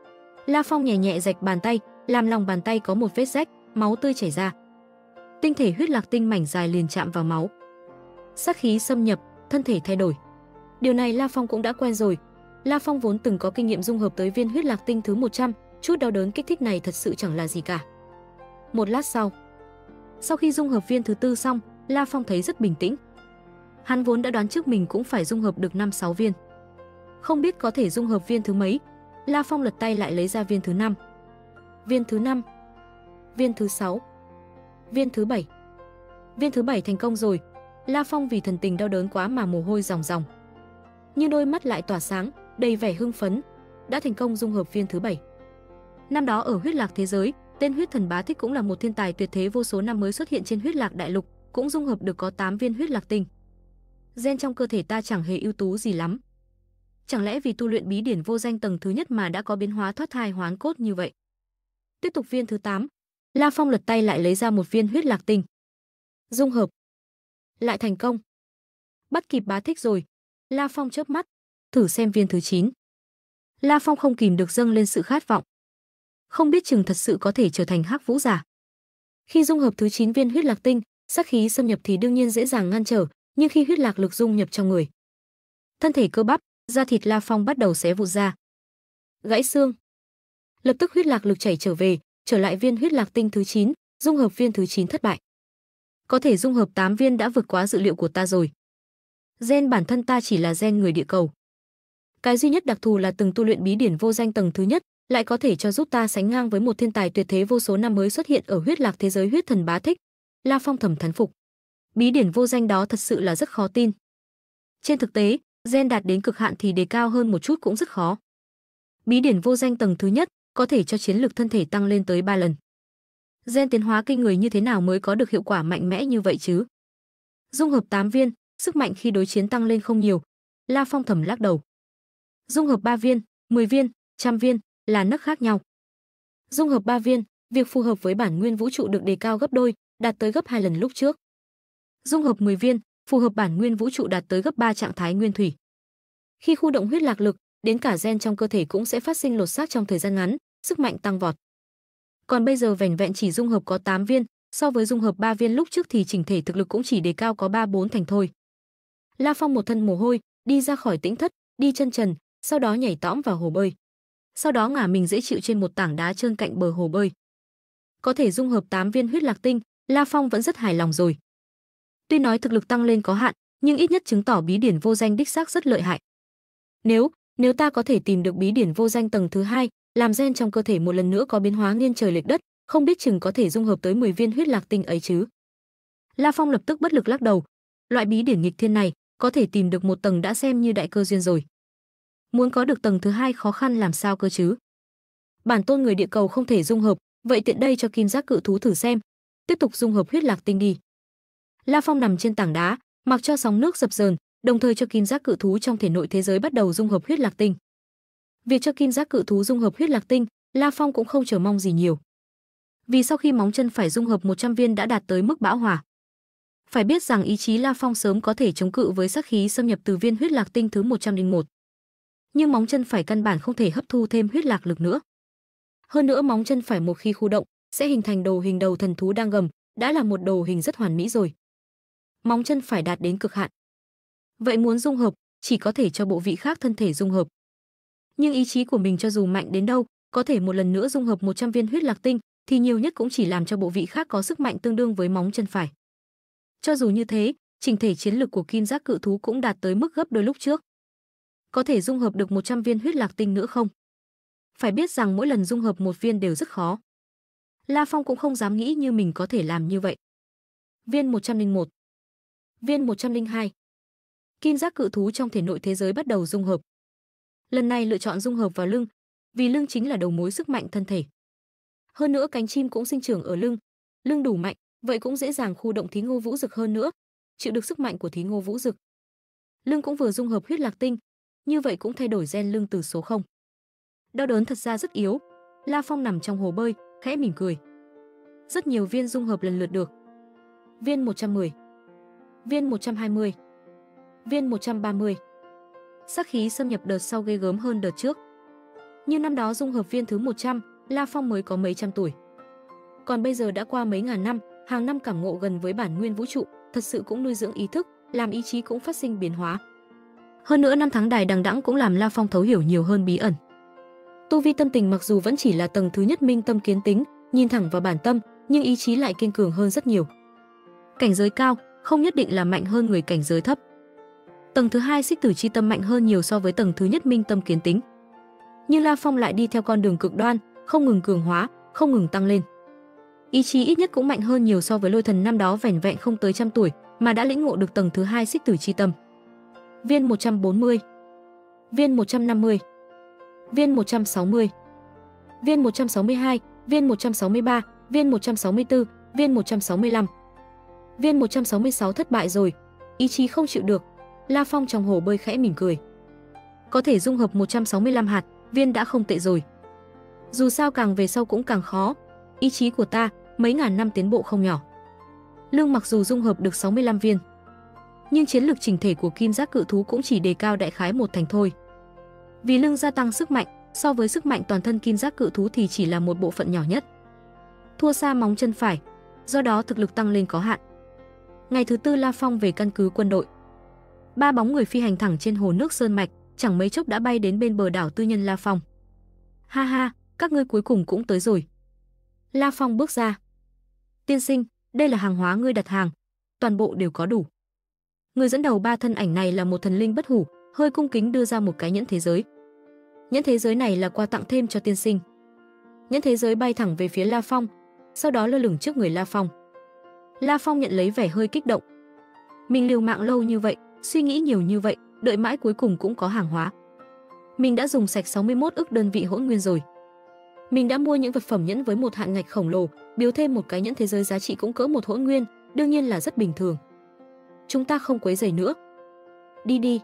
La Phong nhẹ nhẹ rạch bàn tay, làm lòng bàn tay có một vết rách, máu tươi chảy ra. Tinh thể huyết lạc tinh mảnh dài liền chạm vào máu. Sát khí xâm nhập, thân thể thay đổi. Điều này La Phong cũng đã quen rồi. La Phong vốn từng có kinh nghiệm dung hợp tới viên huyết lạc tinh thứ một trăm, chút đau đớn kích thích này thật sự chẳng là gì cả. Một lát sau, sau khi dung hợp viên thứ tư xong, La Phong thấy rất bình tĩnh. Hắn vốn đã đoán trước mình cũng phải dung hợp được năm sáu viên. Không biết có thể dung hợp viên thứ mấy, La Phong lật tay lại lấy ra viên thứ năm. Viên thứ năm, viên thứ sáu, viên thứ bảy. Viên thứ bảy thành công rồi. La Phong vì thần tình đau đớn quá mà mồ hôi ròng ròng. Nhưng đôi mắt lại tỏa sáng, đầy vẻ hưng phấn, đã thành công dung hợp viên thứ bảy. Năm đó ở huyết lạc thế giới, tên huyết thần Bá Thích cũng là một thiên tài tuyệt thế vô số năm mới xuất hiện trên huyết lạc đại lục, cũng dung hợp được có tám viên huyết lạc tinh. Gen trong cơ thể ta chẳng hề ưu tú gì lắm. Chẳng lẽ vì tu luyện bí điển vô danh tầng thứ nhất mà đã có biến hóa thoát thai hoán cốt như vậy? Tiếp tục viên thứ tám, La Phong lật tay lại lấy ra một viên huyết lạc tinh. Dung hợp lại thành công. Bắt kịp Bá Thích rồi. La Phong chớp mắt, thử xem viên thứ chín. La Phong không kìm được dâng lên sự khát vọng. Không biết chừng thật sự có thể trở thành Hắc Vũ giả. Khi dung hợp thứ chín viên huyết lạc tinh, sát khí xâm nhập thì đương nhiên dễ dàng ngăn trở, nhưng khi huyết lạc lực dung nhập trong người, thân thể cơ bắp, da thịt La Phong bắt đầu xé vụn ra. Gãy xương. Lập tức huyết lạc lực chảy trở về, trở lại viên huyết lạc tinh thứ chín, dung hợp viên thứ chín thất bại. Có thể dung hợp tám viên đã vượt quá dự liệu của ta rồi. Gen bản thân ta chỉ là gen người địa cầu. Cái duy nhất đặc thù là từng tu luyện bí điển vô danh tầng thứ nhất, lại có thể cho giúp ta sánh ngang với một thiên tài tuyệt thế vô số năm mới xuất hiện ở huyết lạc thế giới huyết thần Bá Thích. La Phong thầm thán phục. Bí điển vô danh đó thật sự là rất khó tin. Trên thực tế, gen đạt đến cực hạn thì đề cao hơn một chút cũng rất khó. Bí điển vô danh tầng thứ nhất có thể cho chiến lực thân thể tăng lên tới ba lần. Gen tiến hóa kinh người như thế nào mới có được hiệu quả mạnh mẽ như vậy chứ? Dung hợp tám viên, sức mạnh khi đối chiến tăng lên không nhiều. La Phong thầm lắc đầu. Dung hợp ba viên, mười viên, trăm viên là nấc khác nhau. Dung hợp ba viên, việc phù hợp với bản nguyên vũ trụ được đề cao gấp đôi, đạt tới gấp hai lần lúc trước. Dung hợp mười viên, phù hợp bản nguyên vũ trụ đạt tới gấp ba trạng thái nguyên thủy. Khi khu động huyết lạc lực, đến cả gen trong cơ thể cũng sẽ phát sinh lột xác trong thời gian ngắn, sức mạnh tăng vọt. Còn bây giờ vẻn vẹn chỉ dung hợp có tám viên, so với dung hợp ba viên lúc trước thì chỉnh thể thực lực cũng chỉ đề cao có ba bốn thành thôi. La Phong một thân mồ hôi, đi ra khỏi tĩnh thất, đi chân trần, sau đó nhảy tõm vào hồ bơi. Sau đó ngả mình dễ chịu trên một tảng đá trơn cạnh bờ hồ bơi. Có thể dung hợp tám viên huyết lạc tinh, La Phong vẫn rất hài lòng rồi. Tuy nói thực lực tăng lên có hạn, nhưng ít nhất chứng tỏ bí điển vô danh đích xác rất lợi hại. Nếu, nếu ta có thể tìm được bí điển vô danh tầng thứ hai, làm gen trong cơ thể một lần nữa có biến hóa nghiêng trời lệch đất, không biết chừng có thể dung hợp tới mười viên huyết lạc tinh ấy chứ. La Phong lập tức bất lực lắc đầu. Loại bí điển nghịch thiên này, có thể tìm được một tầng đã xem như đại cơ duyên rồi. Muốn có được tầng thứ hai khó khăn làm sao cơ chứ? Bản tôn người địa cầu không thể dung hợp, vậy tiện đây cho kim giác cự thú thử xem. Tiếp tục dung hợp huyết lạc tinh đi. La Phong nằm trên tảng đá, mặc cho sóng nước dập dờn, đồng thời cho kim giác cự thú trong thể nội thế giới bắt đầu dung hợp huyết lạc tinh. Việc cho kim giác cự thú dung hợp huyết lạc tinh, La Phong cũng không chờ mong gì nhiều. Vì sau khi móng chân phải dung hợp một trăm viên đã đạt tới mức bão hòa. Phải biết rằng ý chí La Phong sớm có thể chống cự với sát khí xâm nhập từ viên huyết lạc tinh thứ một trăm lẻ một. Nhưng móng chân phải căn bản không thể hấp thu thêm huyết lạc lực nữa. Hơn nữa móng chân phải một khi khu động sẽ hình thành đồ hình đầu thần thú đang gầm, đã là một đồ hình rất hoàn mỹ rồi. Móng chân phải đạt đến cực hạn. Vậy muốn dung hợp, chỉ có thể cho bộ vị khác thân thể dung hợp. Nhưng ý chí của mình cho dù mạnh đến đâu, có thể một lần nữa dung hợp một trăm viên huyết lạc tinh, thì nhiều nhất cũng chỉ làm cho bộ vị khác có sức mạnh tương đương với móng chân phải. Cho dù như thế, chỉnh thể chiến lực của kim giác cự thú cũng đạt tới mức gấp đôi lúc trước. Có thể dung hợp được một trăm viên huyết lạc tinh nữa không? Phải biết rằng mỗi lần dung hợp một viên đều rất khó. La Phong cũng không dám nghĩ như mình có thể làm như vậy. Viên một trăm linh một. Viên một trăm linh hai. Kim giác cự thú trong thể nội thế giới bắt đầu dung hợp. Lần này lựa chọn dung hợp vào lưng, vì lưng chính là đầu mối sức mạnh thân thể. Hơn nữa cánh chim cũng sinh trưởng ở lưng, lưng đủ mạnh, vậy cũng dễ dàng khu động Thí Ngô Vũ Dực hơn nữa, chịu được sức mạnh của Thí Ngô Vũ Dực. Lưng cũng vừa dung hợp huyết lạc tinh, như vậy cũng thay đổi gen lưng từ số không. Đau đớn thật ra rất yếu. La Phong nằm trong hồ bơi, khẽ mỉm cười. Rất nhiều viên dung hợp lần lượt được. Viên một trăm mười, viên một trăm hai mươi, viên một trăm ba mươi. Sát khí xâm nhập đợt sau ghê gớm hơn đợt trước. Như năm đó dung hợp viên thứ một trăm, La Phong mới có mấy trăm tuổi. Còn bây giờ đã qua mấy ngàn năm, hàng năm cảm ngộ gần với bản nguyên vũ trụ, thật sự cũng nuôi dưỡng ý thức, làm ý chí cũng phát sinh biến hóa. Hơn nữa năm tháng đài đằng đẵng cũng làm La Phong thấu hiểu nhiều hơn bí ẩn. Tu vi tâm tình mặc dù vẫn chỉ là tầng thứ nhất minh tâm kiến tính, nhìn thẳng vào bản tâm, nhưng ý chí lại kiên cường hơn rất nhiều. Cảnh giới cao không nhất định là mạnh hơn người cảnh giới thấp. Tầng thứ hai xích tử chi tâm mạnh hơn nhiều so với tầng thứ nhất minh tâm kiến tính. Nhưng La Phong lại đi theo con đường cực đoan, không ngừng cường hóa, không ngừng tăng lên. Ý chí ít nhất cũng mạnh hơn nhiều so với Lôi Thần năm đó vẻn vẹn không tới trăm tuổi mà đã lĩnh ngộ được tầng thứ hai xích tử chi tâm. Viên một trăm bốn mươi, viên một trăm năm mươi, viên một trăm sáu mươi, viên một trăm sáu mươi hai, viên một trăm sáu mươi ba, viên một trăm sáu mươi tư, viên một trăm sáu mươi lăm. Viên một trăm sáu mươi sáu thất bại rồi, ý chí không chịu được. La Phong trong hồ bơi khẽ mỉm cười. Có thể dung hợp một trăm sáu mươi lăm hạt, viên đã không tệ rồi. Dù sao càng về sau cũng càng khó, ý chí của ta mấy ngàn năm tiến bộ không nhỏ. Lưng mặc dù dung hợp được sáu mươi lăm viên, nhưng chiến lược chỉnh thể của kim giác cự thú cũng chỉ đề cao đại khái một thành thôi. Vì lưng gia tăng sức mạnh, so với sức mạnh toàn thân kim giác cự thú thì chỉ là một bộ phận nhỏ nhất. Thua xa móng chân phải, do đó thực lực tăng lên có hạn. Ngày thứ tư La Phong về căn cứ quân đội. Ba bóng người phi hành thẳng trên hồ nước Sơn Mạch, chẳng mấy chốc đã bay đến bên bờ đảo tư nhân La Phong. Ha ha, các ngươi cuối cùng cũng tới rồi. La Phong bước ra. Tiên sinh, đây là hàng hóa ngươi đặt hàng, toàn bộ đều có đủ. Người dẫn đầu ba thân ảnh này là một thần linh bất hủ, hơi cung kính đưa ra một cái nhẫn thế giới. Nhẫn thế giới này là quà tặng thêm cho tiên sinh. Nhẫn thế giới bay thẳng về phía La Phong, sau đó lơ lửng trước người La Phong. La Phong nhận lấy vẻ hơi kích động. Mình liều mạng lâu như vậy, suy nghĩ nhiều như vậy, đợi mãi cuối cùng cũng có hàng hóa. Mình đã dùng sạch sáu mươi mốt ức đơn vị hỗn nguyên rồi. Mình đã mua những vật phẩm nhẫn với một hạn ngạch khổng lồ, biếu thêm một cái nhẫn thế giới giá trị cũng cỡ một hỗn nguyên, đương nhiên là rất bình thường. Chúng ta không quấy rầy nữa. Đi đi.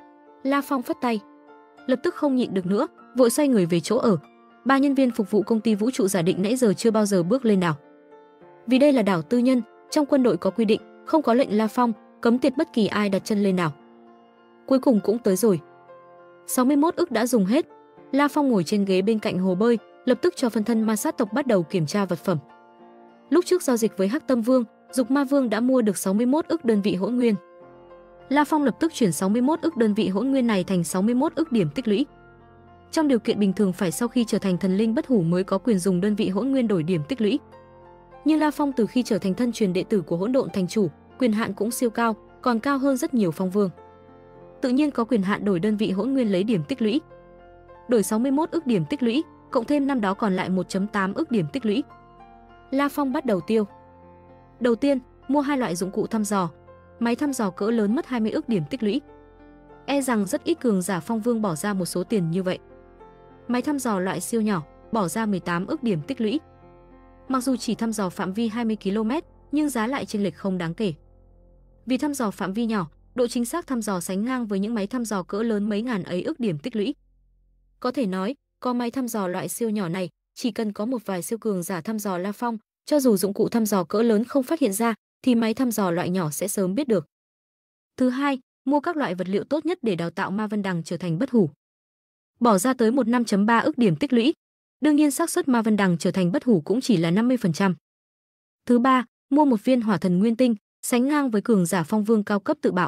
La Phong phất tay. Lập tức không nhịn được nữa, vội xoay người về chỗ ở. Ba nhân viên phục vụ công ty vũ trụ giả định nãy giờ chưa bao giờ bước lên đảo. Vì đây là đảo tư nhân, trong quân đội có quy định, không có lệnh La Phong, cấm tiệt bất kỳ ai đặt chân lên đảo. Cuối cùng cũng tới rồi. sáu mươi mốt ức đã dùng hết. La Phong ngồi trên ghế bên cạnh hồ bơi, lập tức cho phân thân ma sát tộc bắt đầu kiểm tra vật phẩm. Lúc trước giao dịch với Hắc Tâm Vương, Dục Ma Vương đã mua được sáu mươi mốt ức đơn vị hỗn nguyên. La Phong lập tức chuyển sáu mươi mốt ức đơn vị hỗn nguyên này thành sáu mươi mốt ức điểm tích lũy. Trong điều kiện bình thường phải sau khi trở thành thần linh bất hủ mới có quyền dùng đơn vị hỗn nguyên đổi điểm tích lũy. Nhưng La Phong từ khi trở thành thân truyền đệ tử của Hỗn Độn Thành Chủ, quyền hạn cũng siêu cao, còn cao hơn rất nhiều phong vương. Tự nhiên có quyền hạn đổi đơn vị hỗn nguyên lấy điểm tích lũy. Đổi sáu mươi mốt ức điểm tích lũy, cộng thêm năm đó còn lại một phẩy tám ức điểm tích lũy. La Phong bắt đầu tiêu. Đầu tiên, mua hai loại dụng cụ thăm dò. Máy thăm dò cỡ lớn mất hai mươi ức điểm tích lũy. E rằng rất ít cường giả phong vương bỏ ra một số tiền như vậy. Máy thăm dò loại siêu nhỏ, bỏ ra mười tám ức điểm tích lũy. Mặc dù chỉ thăm dò phạm vi hai mươi ki lô mét, nhưng giá lại chênh lệch không đáng kể. Vì thăm dò phạm vi nhỏ, độ chính xác thăm dò sánh ngang với những máy thăm dò cỡ lớn mấy ngàn ấy ức điểm tích lũy. Có thể nói, có máy thăm dò loại siêu nhỏ này, chỉ cần có một vài siêu cường giả thăm dò La Phong, cho dù dụng cụ thăm dò cỡ lớn không phát hiện ra, thì máy thăm dò loại nhỏ sẽ sớm biết được. Thứ hai, mua các loại vật liệu tốt nhất để đào tạo Ma Vân Đằng trở thành bất hủ. Bỏ ra tới một năm phẩy ba ức điểm tích lũy. Đương nhiên xác suất Ma Vân Đằng trở thành bất hủ cũng chỉ là năm mươi phần trăm. Thứ ba, mua một viên hỏa thần nguyên tinh, sánh ngang với cường giả phong vương cao cấp tự bạo.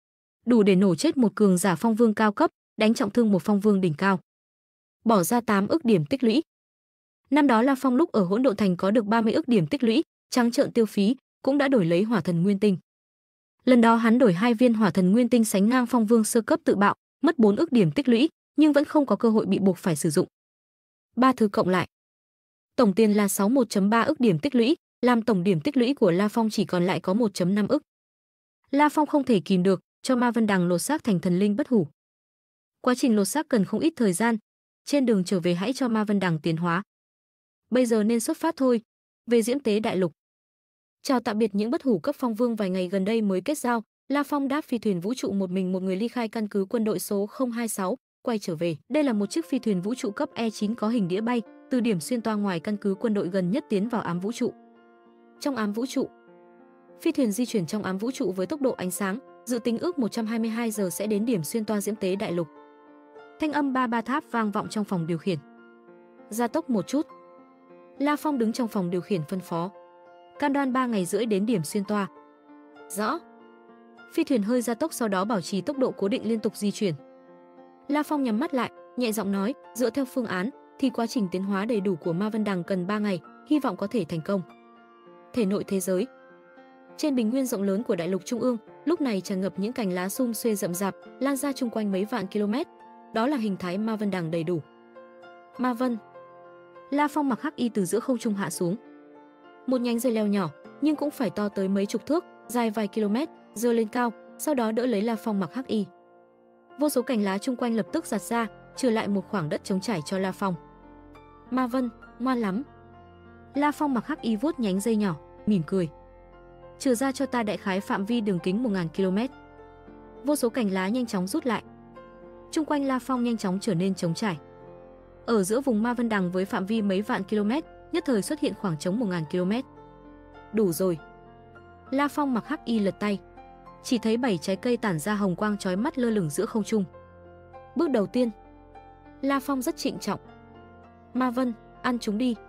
Đủ để nổ chết một cường giả phong vương cao cấp, đánh trọng thương một phong vương đỉnh cao. Bỏ ra tám ức điểm tích lũy. Năm đó La Phong lúc ở Hỗn Độn Thành có được ba mươi ức điểm tích lũy, trắng trợn tiêu phí, cũng đã đổi lấy hỏa thần nguyên tinh. Lần đó hắn đổi hai viên hỏa thần nguyên tinh sánh ngang phong vương sơ cấp tự bạo, mất bốn ức điểm tích lũy, nhưng vẫn không có cơ hội bị buộc phải sử dụng. Ba thứ cộng lại, Tổng tiền là sáu mươi mốt phẩy ba ức điểm tích lũy, làm tổng điểm tích lũy của La Phong chỉ còn lại có một phẩy năm ức. La Phong không thể kìm được, cho Ma Vân Đằng lột xác thành thần linh bất hủ. Quá trình lột xác cần không ít thời gian, trên đường trở về hãy cho Ma Vân Đằng tiến hóa. Bây giờ nên xuất phát thôi, về Diễm Tế Đại Lục. Chào tạm biệt những bất hủ cấp phong vương vài ngày gần đây mới kết giao, La Phong đáp phi thuyền vũ trụ một mình một người ly khai căn cứ quân đội số không hai sáu, quay trở về. Đây là một chiếc phi thuyền vũ trụ cấp E chín có hình đĩa bay, từ điểm xuyên toa ngoài căn cứ quân đội gần nhất tiến vào ám vũ trụ. Trong ám vũ trụ, phi thuyền di chuyển trong ám vũ trụ với tốc độ ánh sáng, dự tính ước một trăm hai mươi hai giờ sẽ đến điểm xuyên toa Diễm Tế Đại Lục. Thanh âm ba ba tháp vang vọng trong phòng điều khiển. Gia tốc một chút. La Phong đứng trong phòng điều khiển phân phó. Cam đoan ba ngày rưỡi đến điểm xuyên toa. Rõ. Phi thuyền hơi gia tốc, sau đó bảo trì tốc độ cố định liên tục di chuyển. La Phong nhắm mắt lại, nhẹ giọng nói, dựa theo phương án thì quá trình tiến hóa đầy đủ của Ma Vân Đằng cần ba ngày, hy vọng có thể thành công. Thể nội thế giới. Trên bình nguyên rộng lớn của đại lục trung ương, lúc này tràn ngập những cành lá sum xuê rậm rạp, lan ra chung quanh mấy vạn km. Đó là hình thái Ma Vân Đằng đầy đủ. Ma Vân. La Phong mặc hắc y từ giữa không trung hạ xuống. Một nhánh dây leo nhỏ, nhưng cũng phải to tới mấy chục thước, dài vài km, giơ lên cao, sau đó đỡ lấy La Phong mặc hắc y. Vô số cành lá chung quanh lập tức giạt ra, trừ lại một khoảng đất trống trải cho La Phong. Ma Vân, ngoan lắm. La Phong mặc hắc y vuốt nhánh dây nhỏ, mỉm cười. Trừ ra cho ta đại khái phạm vi đường kính một nghìn ki lô mét. Vô số cành lá nhanh chóng rút lại. Chung quanh La Phong nhanh chóng trở nên trống trải. Ở giữa vùng Ma Vân Đằng với phạm vi mấy vạn km, nhất thời xuất hiện khoảng trống một nghìn ki lô mét. Đủ rồi. La Phong mặc hắc y lật tay. Chỉ thấy bảy trái cây tản ra hồng quang chói mắt lơ lửng giữa không trung. Bước đầu tiên, La Phong rất trịnh trọng. Ma Vân, ăn chúng đi.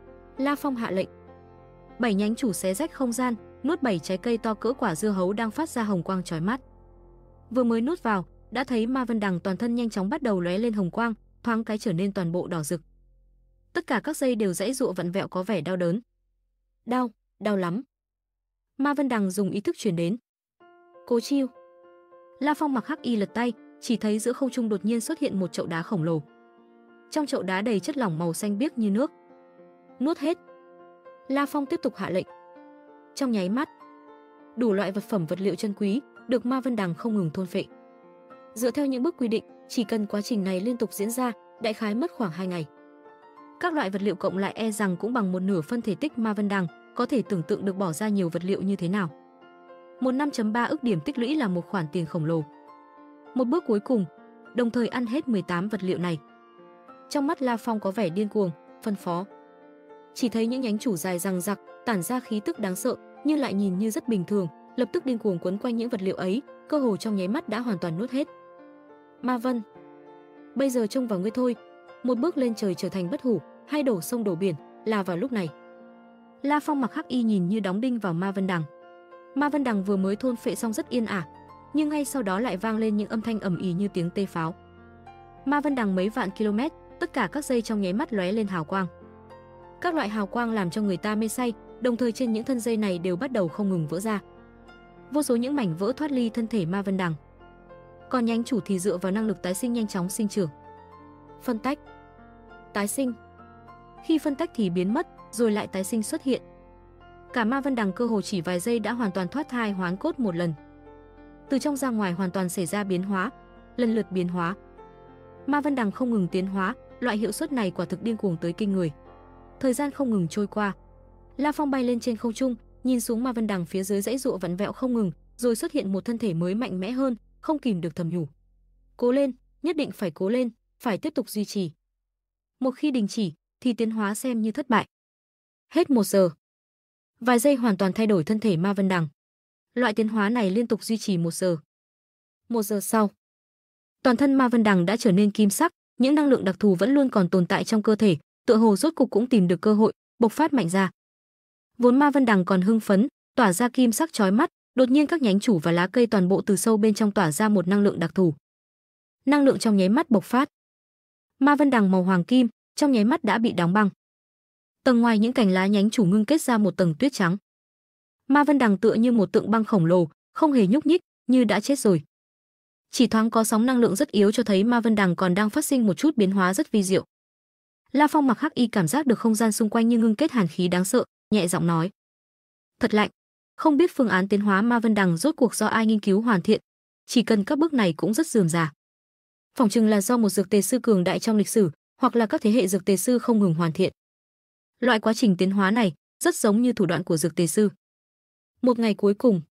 La Phong hạ lệnh. Bảy nhánh chủ xé rách không gian, nuốt bảy trái cây to cỡ quả dưa hấu đang phát ra hồng quang chói mắt. Vừa mới nuốt vào, đã thấy Ma Vân Đằng toàn thân nhanh chóng bắt đầu lóe lên hồng quang, thoáng cái trở nên toàn bộ đỏ rực. Tất cả các dây đều giãy giụa vặn vẹo có vẻ đau đớn. Đau, đau lắm. Ma Vân Đằng dùng ý thức truyền đến. Cố chiêu. La Phong mặc hắc y lật tay, chỉ thấy giữa không trung đột nhiên xuất hiện một chậu đá khổng lồ. Trong chậu đá đầy chất lỏng màu xanh biếc như nước. Nuốt hết. La Phong tiếp tục hạ lệnh. Trong nháy mắt, đủ loại vật phẩm vật liệu chân quý được Ma Vân Đằng không ngừng thôn phệ. Dựa theo những bước quy định, chỉ cần quá trình này liên tục diễn ra, đại khái mất khoảng hai ngày. Các loại vật liệu cộng lại e rằng cũng bằng một nửa phân thể tích Ma Vân Đằng, có thể tưởng tượng được bỏ ra nhiều vật liệu như thế nào. Một năm phẩy ba ức điểm tích lũy là một khoản tiền khổng lồ. Một bước cuối cùng, đồng thời ăn hết mười tám vật liệu này. Trong mắt La Phong có vẻ điên cuồng, phân phó. Chỉ thấy những nhánh chủ dài răng rặc, tản ra khí tức đáng sợ, nhưng lại nhìn như rất bình thường, lập tức điên cuồng quấn quanh những vật liệu ấy, cơ hồ trong nháy mắt đã hoàn toàn nuốt hết. Ma Vân, bây giờ trông vào ngươi thôi, một bước lên trời trở thành bất hủ, hay đổ sông đổ biển, là vào lúc này. La Phong mặc hắc y nhìn như đóng đinh vào Ma Vân Đằng. Ma Vân Đằng vừa mới thôn phệ xong rất yên ả, nhưng ngay sau đó lại vang lên những âm thanh ầm ĩ như tiếng tê pháo. Ma Vân Đằng mấy vạn km, tất cả các dây trong nháy mắt lóe lên hào quang. Các loại hào quang làm cho người ta mê say, đồng thời trên những thân dây này đều bắt đầu không ngừng vỡ ra. Vô số những mảnh vỡ thoát ly thân thể Ma Vân Đằng. Còn nhánh chủ thì dựa vào năng lực tái sinh nhanh chóng sinh trưởng. Phân tách, tái sinh. Khi phân tách thì biến mất, rồi lại tái sinh xuất hiện. Cả Ma Vân Đằng cơ hồ chỉ vài giây đã hoàn toàn thoát thai hoán cốt một lần. Từ trong ra ngoài hoàn toàn xảy ra biến hóa, lần lượt biến hóa. Ma Vân Đằng không ngừng tiến hóa, loại hiệu suất này quả thực điên cuồng tới kinh người. Thời gian không ngừng trôi qua. La Phong bay lên trên không trung, nhìn xuống Ma Vân Đằng phía dưới dãy dụa vặn vẹo không ngừng, rồi xuất hiện một thân thể mới mạnh mẽ hơn, không kìm được thầm nhủ. Cố lên, nhất định phải cố lên, phải tiếp tục duy trì. Một khi đình chỉ, thì tiến hóa xem như thất bại. Hết một giờ. Vài giây hoàn toàn thay đổi thân thể Ma Vân Đằng. Loại tiến hóa này liên tục duy trì một giờ. Một giờ sau, toàn thân Ma Vân Đằng đã trở nên kim sắc, những năng lượng đặc thù vẫn luôn còn tồn tại trong cơ thể, tựa hồ rốt cục cũng tìm được cơ hội, bộc phát mạnh ra. Vốn Ma Vân Đằng còn hưng phấn, tỏa ra kim sắc chói mắt, đột nhiên các nhánh chủ và lá cây toàn bộ từ sâu bên trong tỏa ra một năng lượng đặc thù. Năng lượng trong nháy mắt bộc phát. Ma Vân Đằng màu hoàng kim, trong nháy mắt đã bị đóng băng. Tầng ngoài những cành lá nhánh chủ ngưng kết ra một tầng tuyết trắng. Ma Vân Đằng tựa như một tượng băng khổng lồ, không hề nhúc nhích, như đã chết rồi. Chỉ thoáng có sóng năng lượng rất yếu cho thấy Ma Vân Đằng còn đang phát sinh một chút biến hóa rất vi diệu. La Phong mặc hắc y cảm giác được không gian xung quanh như ngưng kết hàn khí đáng sợ, nhẹ giọng nói: "Thật lạnh, không biết phương án tiến hóa Ma Vân Đằng rốt cuộc do ai nghiên cứu hoàn thiện, chỉ cần các bước này cũng rất rườm rà. Phỏng chừng là do một dược tề sư cường đại trong lịch sử, hoặc là các thế hệ dược tề sư không ngừng hoàn thiện. Loại quá trình tiến hóa này rất giống như thủ đoạn của dược tề sư." Một ngày cuối cùng,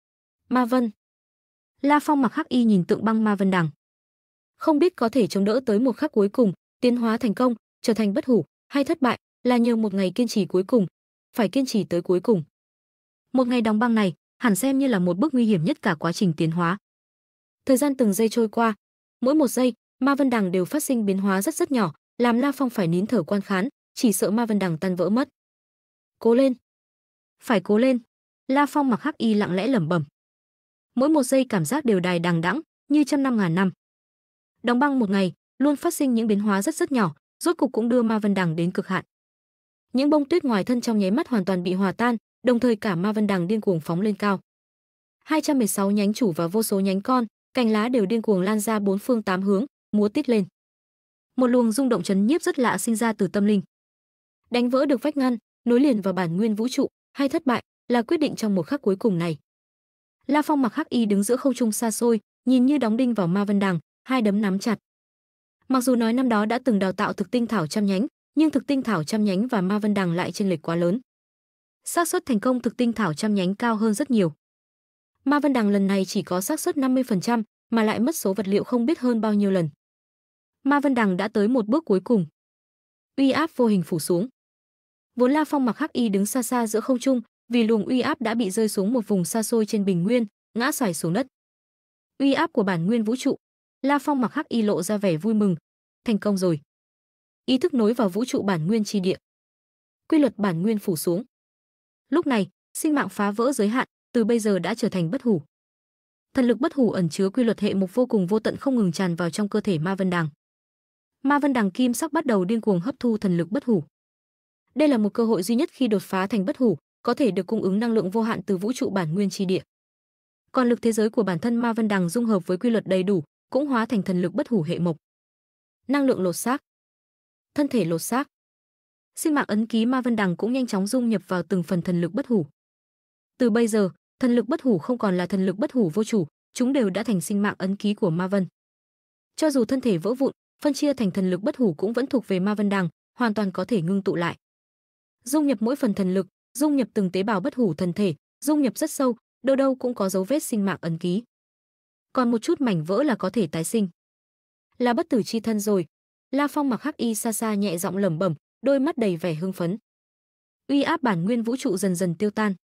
Ma Vân. La Phong mặc hắc y nhìn tượng băng Ma Vân Đằng, không biết có thể chống đỡ tới một khắc cuối cùng, tiến hóa thành công, trở thành bất hủ, hay thất bại, là nhờ một ngày kiên trì cuối cùng, phải kiên trì tới cuối cùng. Một ngày đóng băng này, hẳn xem như là một bước nguy hiểm nhất cả quá trình tiến hóa. Thời gian từng giây trôi qua, mỗi một giây, Ma Vân Đằng đều phát sinh biến hóa rất rất nhỏ, làm La Phong phải nín thở quan khán, chỉ sợ Ma Vân Đằng tan vỡ mất. Cố lên, phải cố lên. La Phong mặc hắc y lặng lẽ lẩm bẩm. Mỗi một giây cảm giác đều đài đằng đẵng, như trăm năm ngàn năm. Đóng băng một ngày, luôn phát sinh những biến hóa rất rất nhỏ, rốt cục cũng đưa Ma Vân Đằng đến cực hạn. Những bông tuyết ngoài thân trong nháy mắt hoàn toàn bị hòa tan, đồng thời cả Ma Vân Đằng điên cuồng phóng lên cao. hai trăm mười sáu nhánh chủ và vô số nhánh con, cành lá đều điên cuồng lan ra bốn phương tám hướng, múa tít lên. Một luồng rung động chấn nhiếp rất lạ sinh ra từ tâm linh. Đánh vỡ được vách ngăn, nối liền vào bản nguyên vũ trụ, hay thất bại, là quyết định trong một khắc cuối cùng này. La Phong mặc hắc y đứng giữa không trung xa xôi, nhìn như đóng đinh vào Ma Vân Đằng, hai đấm nắm chặt. Mặc dù nói năm đó đã từng đào tạo thực tinh thảo trăm nhánh, nhưng thực tinh thảo trăm nhánh và Ma Vân Đằng lại chênh lệch quá lớn. Xác suất thành công thực tinh thảo trăm nhánh cao hơn rất nhiều. Ma Vân Đằng lần này chỉ có xác suất năm mươi phần trăm, mà lại mất số vật liệu không biết hơn bao nhiêu lần. Ma Vân Đằng đã tới một bước cuối cùng. Uy áp vô hình phủ xuống. Vốn La Phong mặc hắc y đứng xa xa giữa không trung, vì luồng uy áp đã bị rơi xuống một vùng xa xôi trên bình nguyên, ngã xoài xuống đất. Uy áp của bản nguyên vũ trụ. La Phong mặc hắc y lộ ra vẻ vui mừng, thành công rồi. Ý thức nối vào vũ trụ bản nguyên chi địa. Quy luật bản nguyên phủ xuống. Lúc này, sinh mạng phá vỡ giới hạn, từ bây giờ đã trở thành bất hủ. Thần lực bất hủ ẩn chứa quy luật hệ mục vô cùng vô tận không ngừng tràn vào trong cơ thể Ma Vân Đằng. Ma Vân Đằng kim sắc bắt đầu điên cuồng hấp thu thần lực bất hủ. Đây là một cơ hội duy nhất khi đột phá thành bất hủ, có thể được cung ứng năng lượng vô hạn từ vũ trụ bản nguyên chi địa. Còn lực thế giới của bản thân Ma Vân Đằng dung hợp với quy luật đầy đủ, cũng hóa thành thần lực bất hủ hệ mộc. Năng lượng lột xác, thân thể lột xác. Sinh mạng ấn ký Ma Vân Đằng cũng nhanh chóng dung nhập vào từng phần thần lực bất hủ. Từ bây giờ, thần lực bất hủ không còn là thần lực bất hủ vô chủ, chúng đều đã thành sinh mạng ấn ký của Ma Vân. Cho dù thân thể vỡ vụn, phân chia thành thần lực bất hủ cũng vẫn thuộc về Ma Vân Đằng, hoàn toàn có thể ngưng tụ lại. Dung nhập mỗi phần thần lực, dung nhập từng tế bào bất hủ thần thể, dung nhập rất sâu, đâu đâu cũng có dấu vết sinh mạng ấn ký. Còn một chút mảnh vỡ là có thể tái sinh. Là bất tử chi thân rồi. La Phong mặc hắc y xa xa nhẹ giọng lẩm bẩm, đôi mắt đầy vẻ hưng phấn. Uy áp bản nguyên vũ trụ dần dần tiêu tan.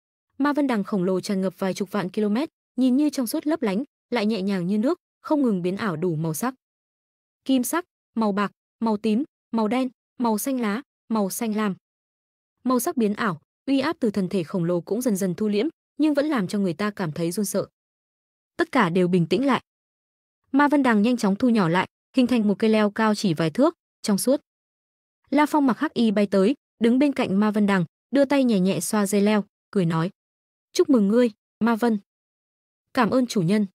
Ma Vân Đằng khổng lồ tràn ngập vài chục vạn km, nhìn như trong suốt lấp lánh, lại nhẹ nhàng như nước, không ngừng biến ảo đủ màu sắc. Kim sắc, màu bạc, màu tím, màu đen, màu xanh lá, màu xanh lam. Màu sắc biến ảo, uy áp từ thần thể khổng lồ cũng dần dần thu liễm, nhưng vẫn làm cho người ta cảm thấy run sợ. Tất cả đều bình tĩnh lại. Ma Vân Đằng nhanh chóng thu nhỏ lại, hình thành một cây leo cao chỉ vài thước, trong suốt. La Phong mặc hắc y bay tới, đứng bên cạnh Ma Vân Đằng, đưa tay nhẹ nhẹ xoa dây leo, cười nói: "Chúc mừng ngươi, Ma Vân." "Cảm ơn chủ nhân."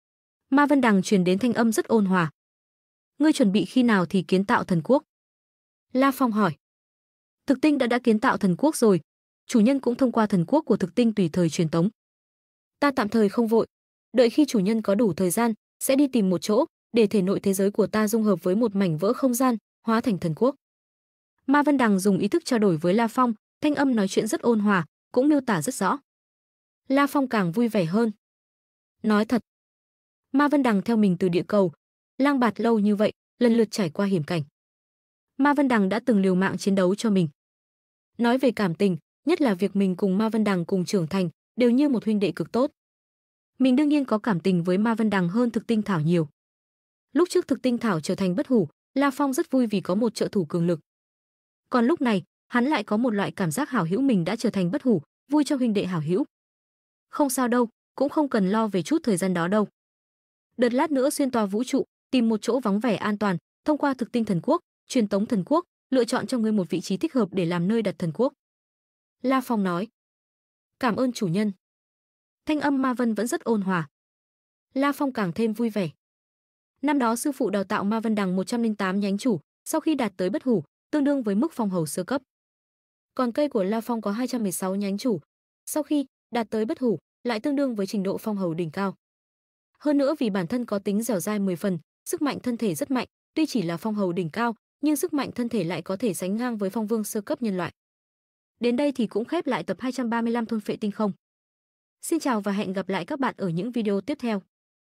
Ma Vân Đằng truyền đến thanh âm rất ôn hòa. "Ngươi chuẩn bị khi nào thì kiến tạo thần quốc?" La Phong hỏi. "Thực tinh đã đã kiến tạo thần quốc rồi, chủ nhân cũng thông qua thần quốc của thực tinh tùy thời truyền tống. Ta tạm thời không vội, đợi khi chủ nhân có đủ thời gian, sẽ đi tìm một chỗ để thể nội thế giới của ta dung hợp với một mảnh vỡ không gian, hóa thành thần quốc." Ma Vân Đằng dùng ý thức trao đổi với La Phong, thanh âm nói chuyện rất ôn hòa, cũng miêu tả rất rõ. La Phong càng vui vẻ hơn. Nói thật, Ma Vân Đằng theo mình từ địa cầu, lang bạt lâu như vậy, lần lượt trải qua hiểm cảnh. Ma Vân Đằng đã từng liều mạng chiến đấu cho mình. Nói về cảm tình, nhất là việc mình cùng Ma Vân Đằng cùng trưởng thành, đều như một huynh đệ cực tốt. Mình đương nhiên có cảm tình với Ma Vân Đằng hơn thực tinh thảo nhiều. Lúc trước thực tinh thảo trở thành bất hủ, La Phong rất vui vì có một trợ thủ cường lực. Còn lúc này, hắn lại có một loại cảm giác hảo hữu mình đã trở thành bất hủ, vui cho huynh đệ hảo hữu. Không sao đâu, cũng không cần lo về chút thời gian đó đâu. Đợt lát nữa xuyên toa vũ trụ, tìm một chỗ vắng vẻ an toàn, thông qua thực tinh thần quốc, truyền tống thần quốc, lựa chọn cho ngươi một vị trí thích hợp để làm nơi đặt thần quốc. La Phong nói. Cảm ơn chủ nhân. Thanh âm Ma Vân vẫn rất ôn hòa. La Phong càng thêm vui vẻ. Năm đó sư phụ đào tạo Ma Vân Đằng một trăm lẻ tám nhánh chủ, sau khi đạt tới bất hủ, tương đương với mức phong hầu sơ cấp. Còn cây của La Phong có hai trăm mười sáu nhánh chủ, sau khi đạt tới bất hủ lại tương đương với trình độ phong hầu đỉnh cao. Hơn nữa vì bản thân có tính dẻo dai mười phần, sức mạnh thân thể rất mạnh, tuy chỉ là phong hầu đỉnh cao, nhưng sức mạnh thân thể lại có thể sánh ngang với phong vương sơ cấp nhân loại. Đến đây thì cũng khép lại tập hai trăm ba mươi lăm thôn phệ tinh không. Xin chào và hẹn gặp lại các bạn ở những video tiếp theo.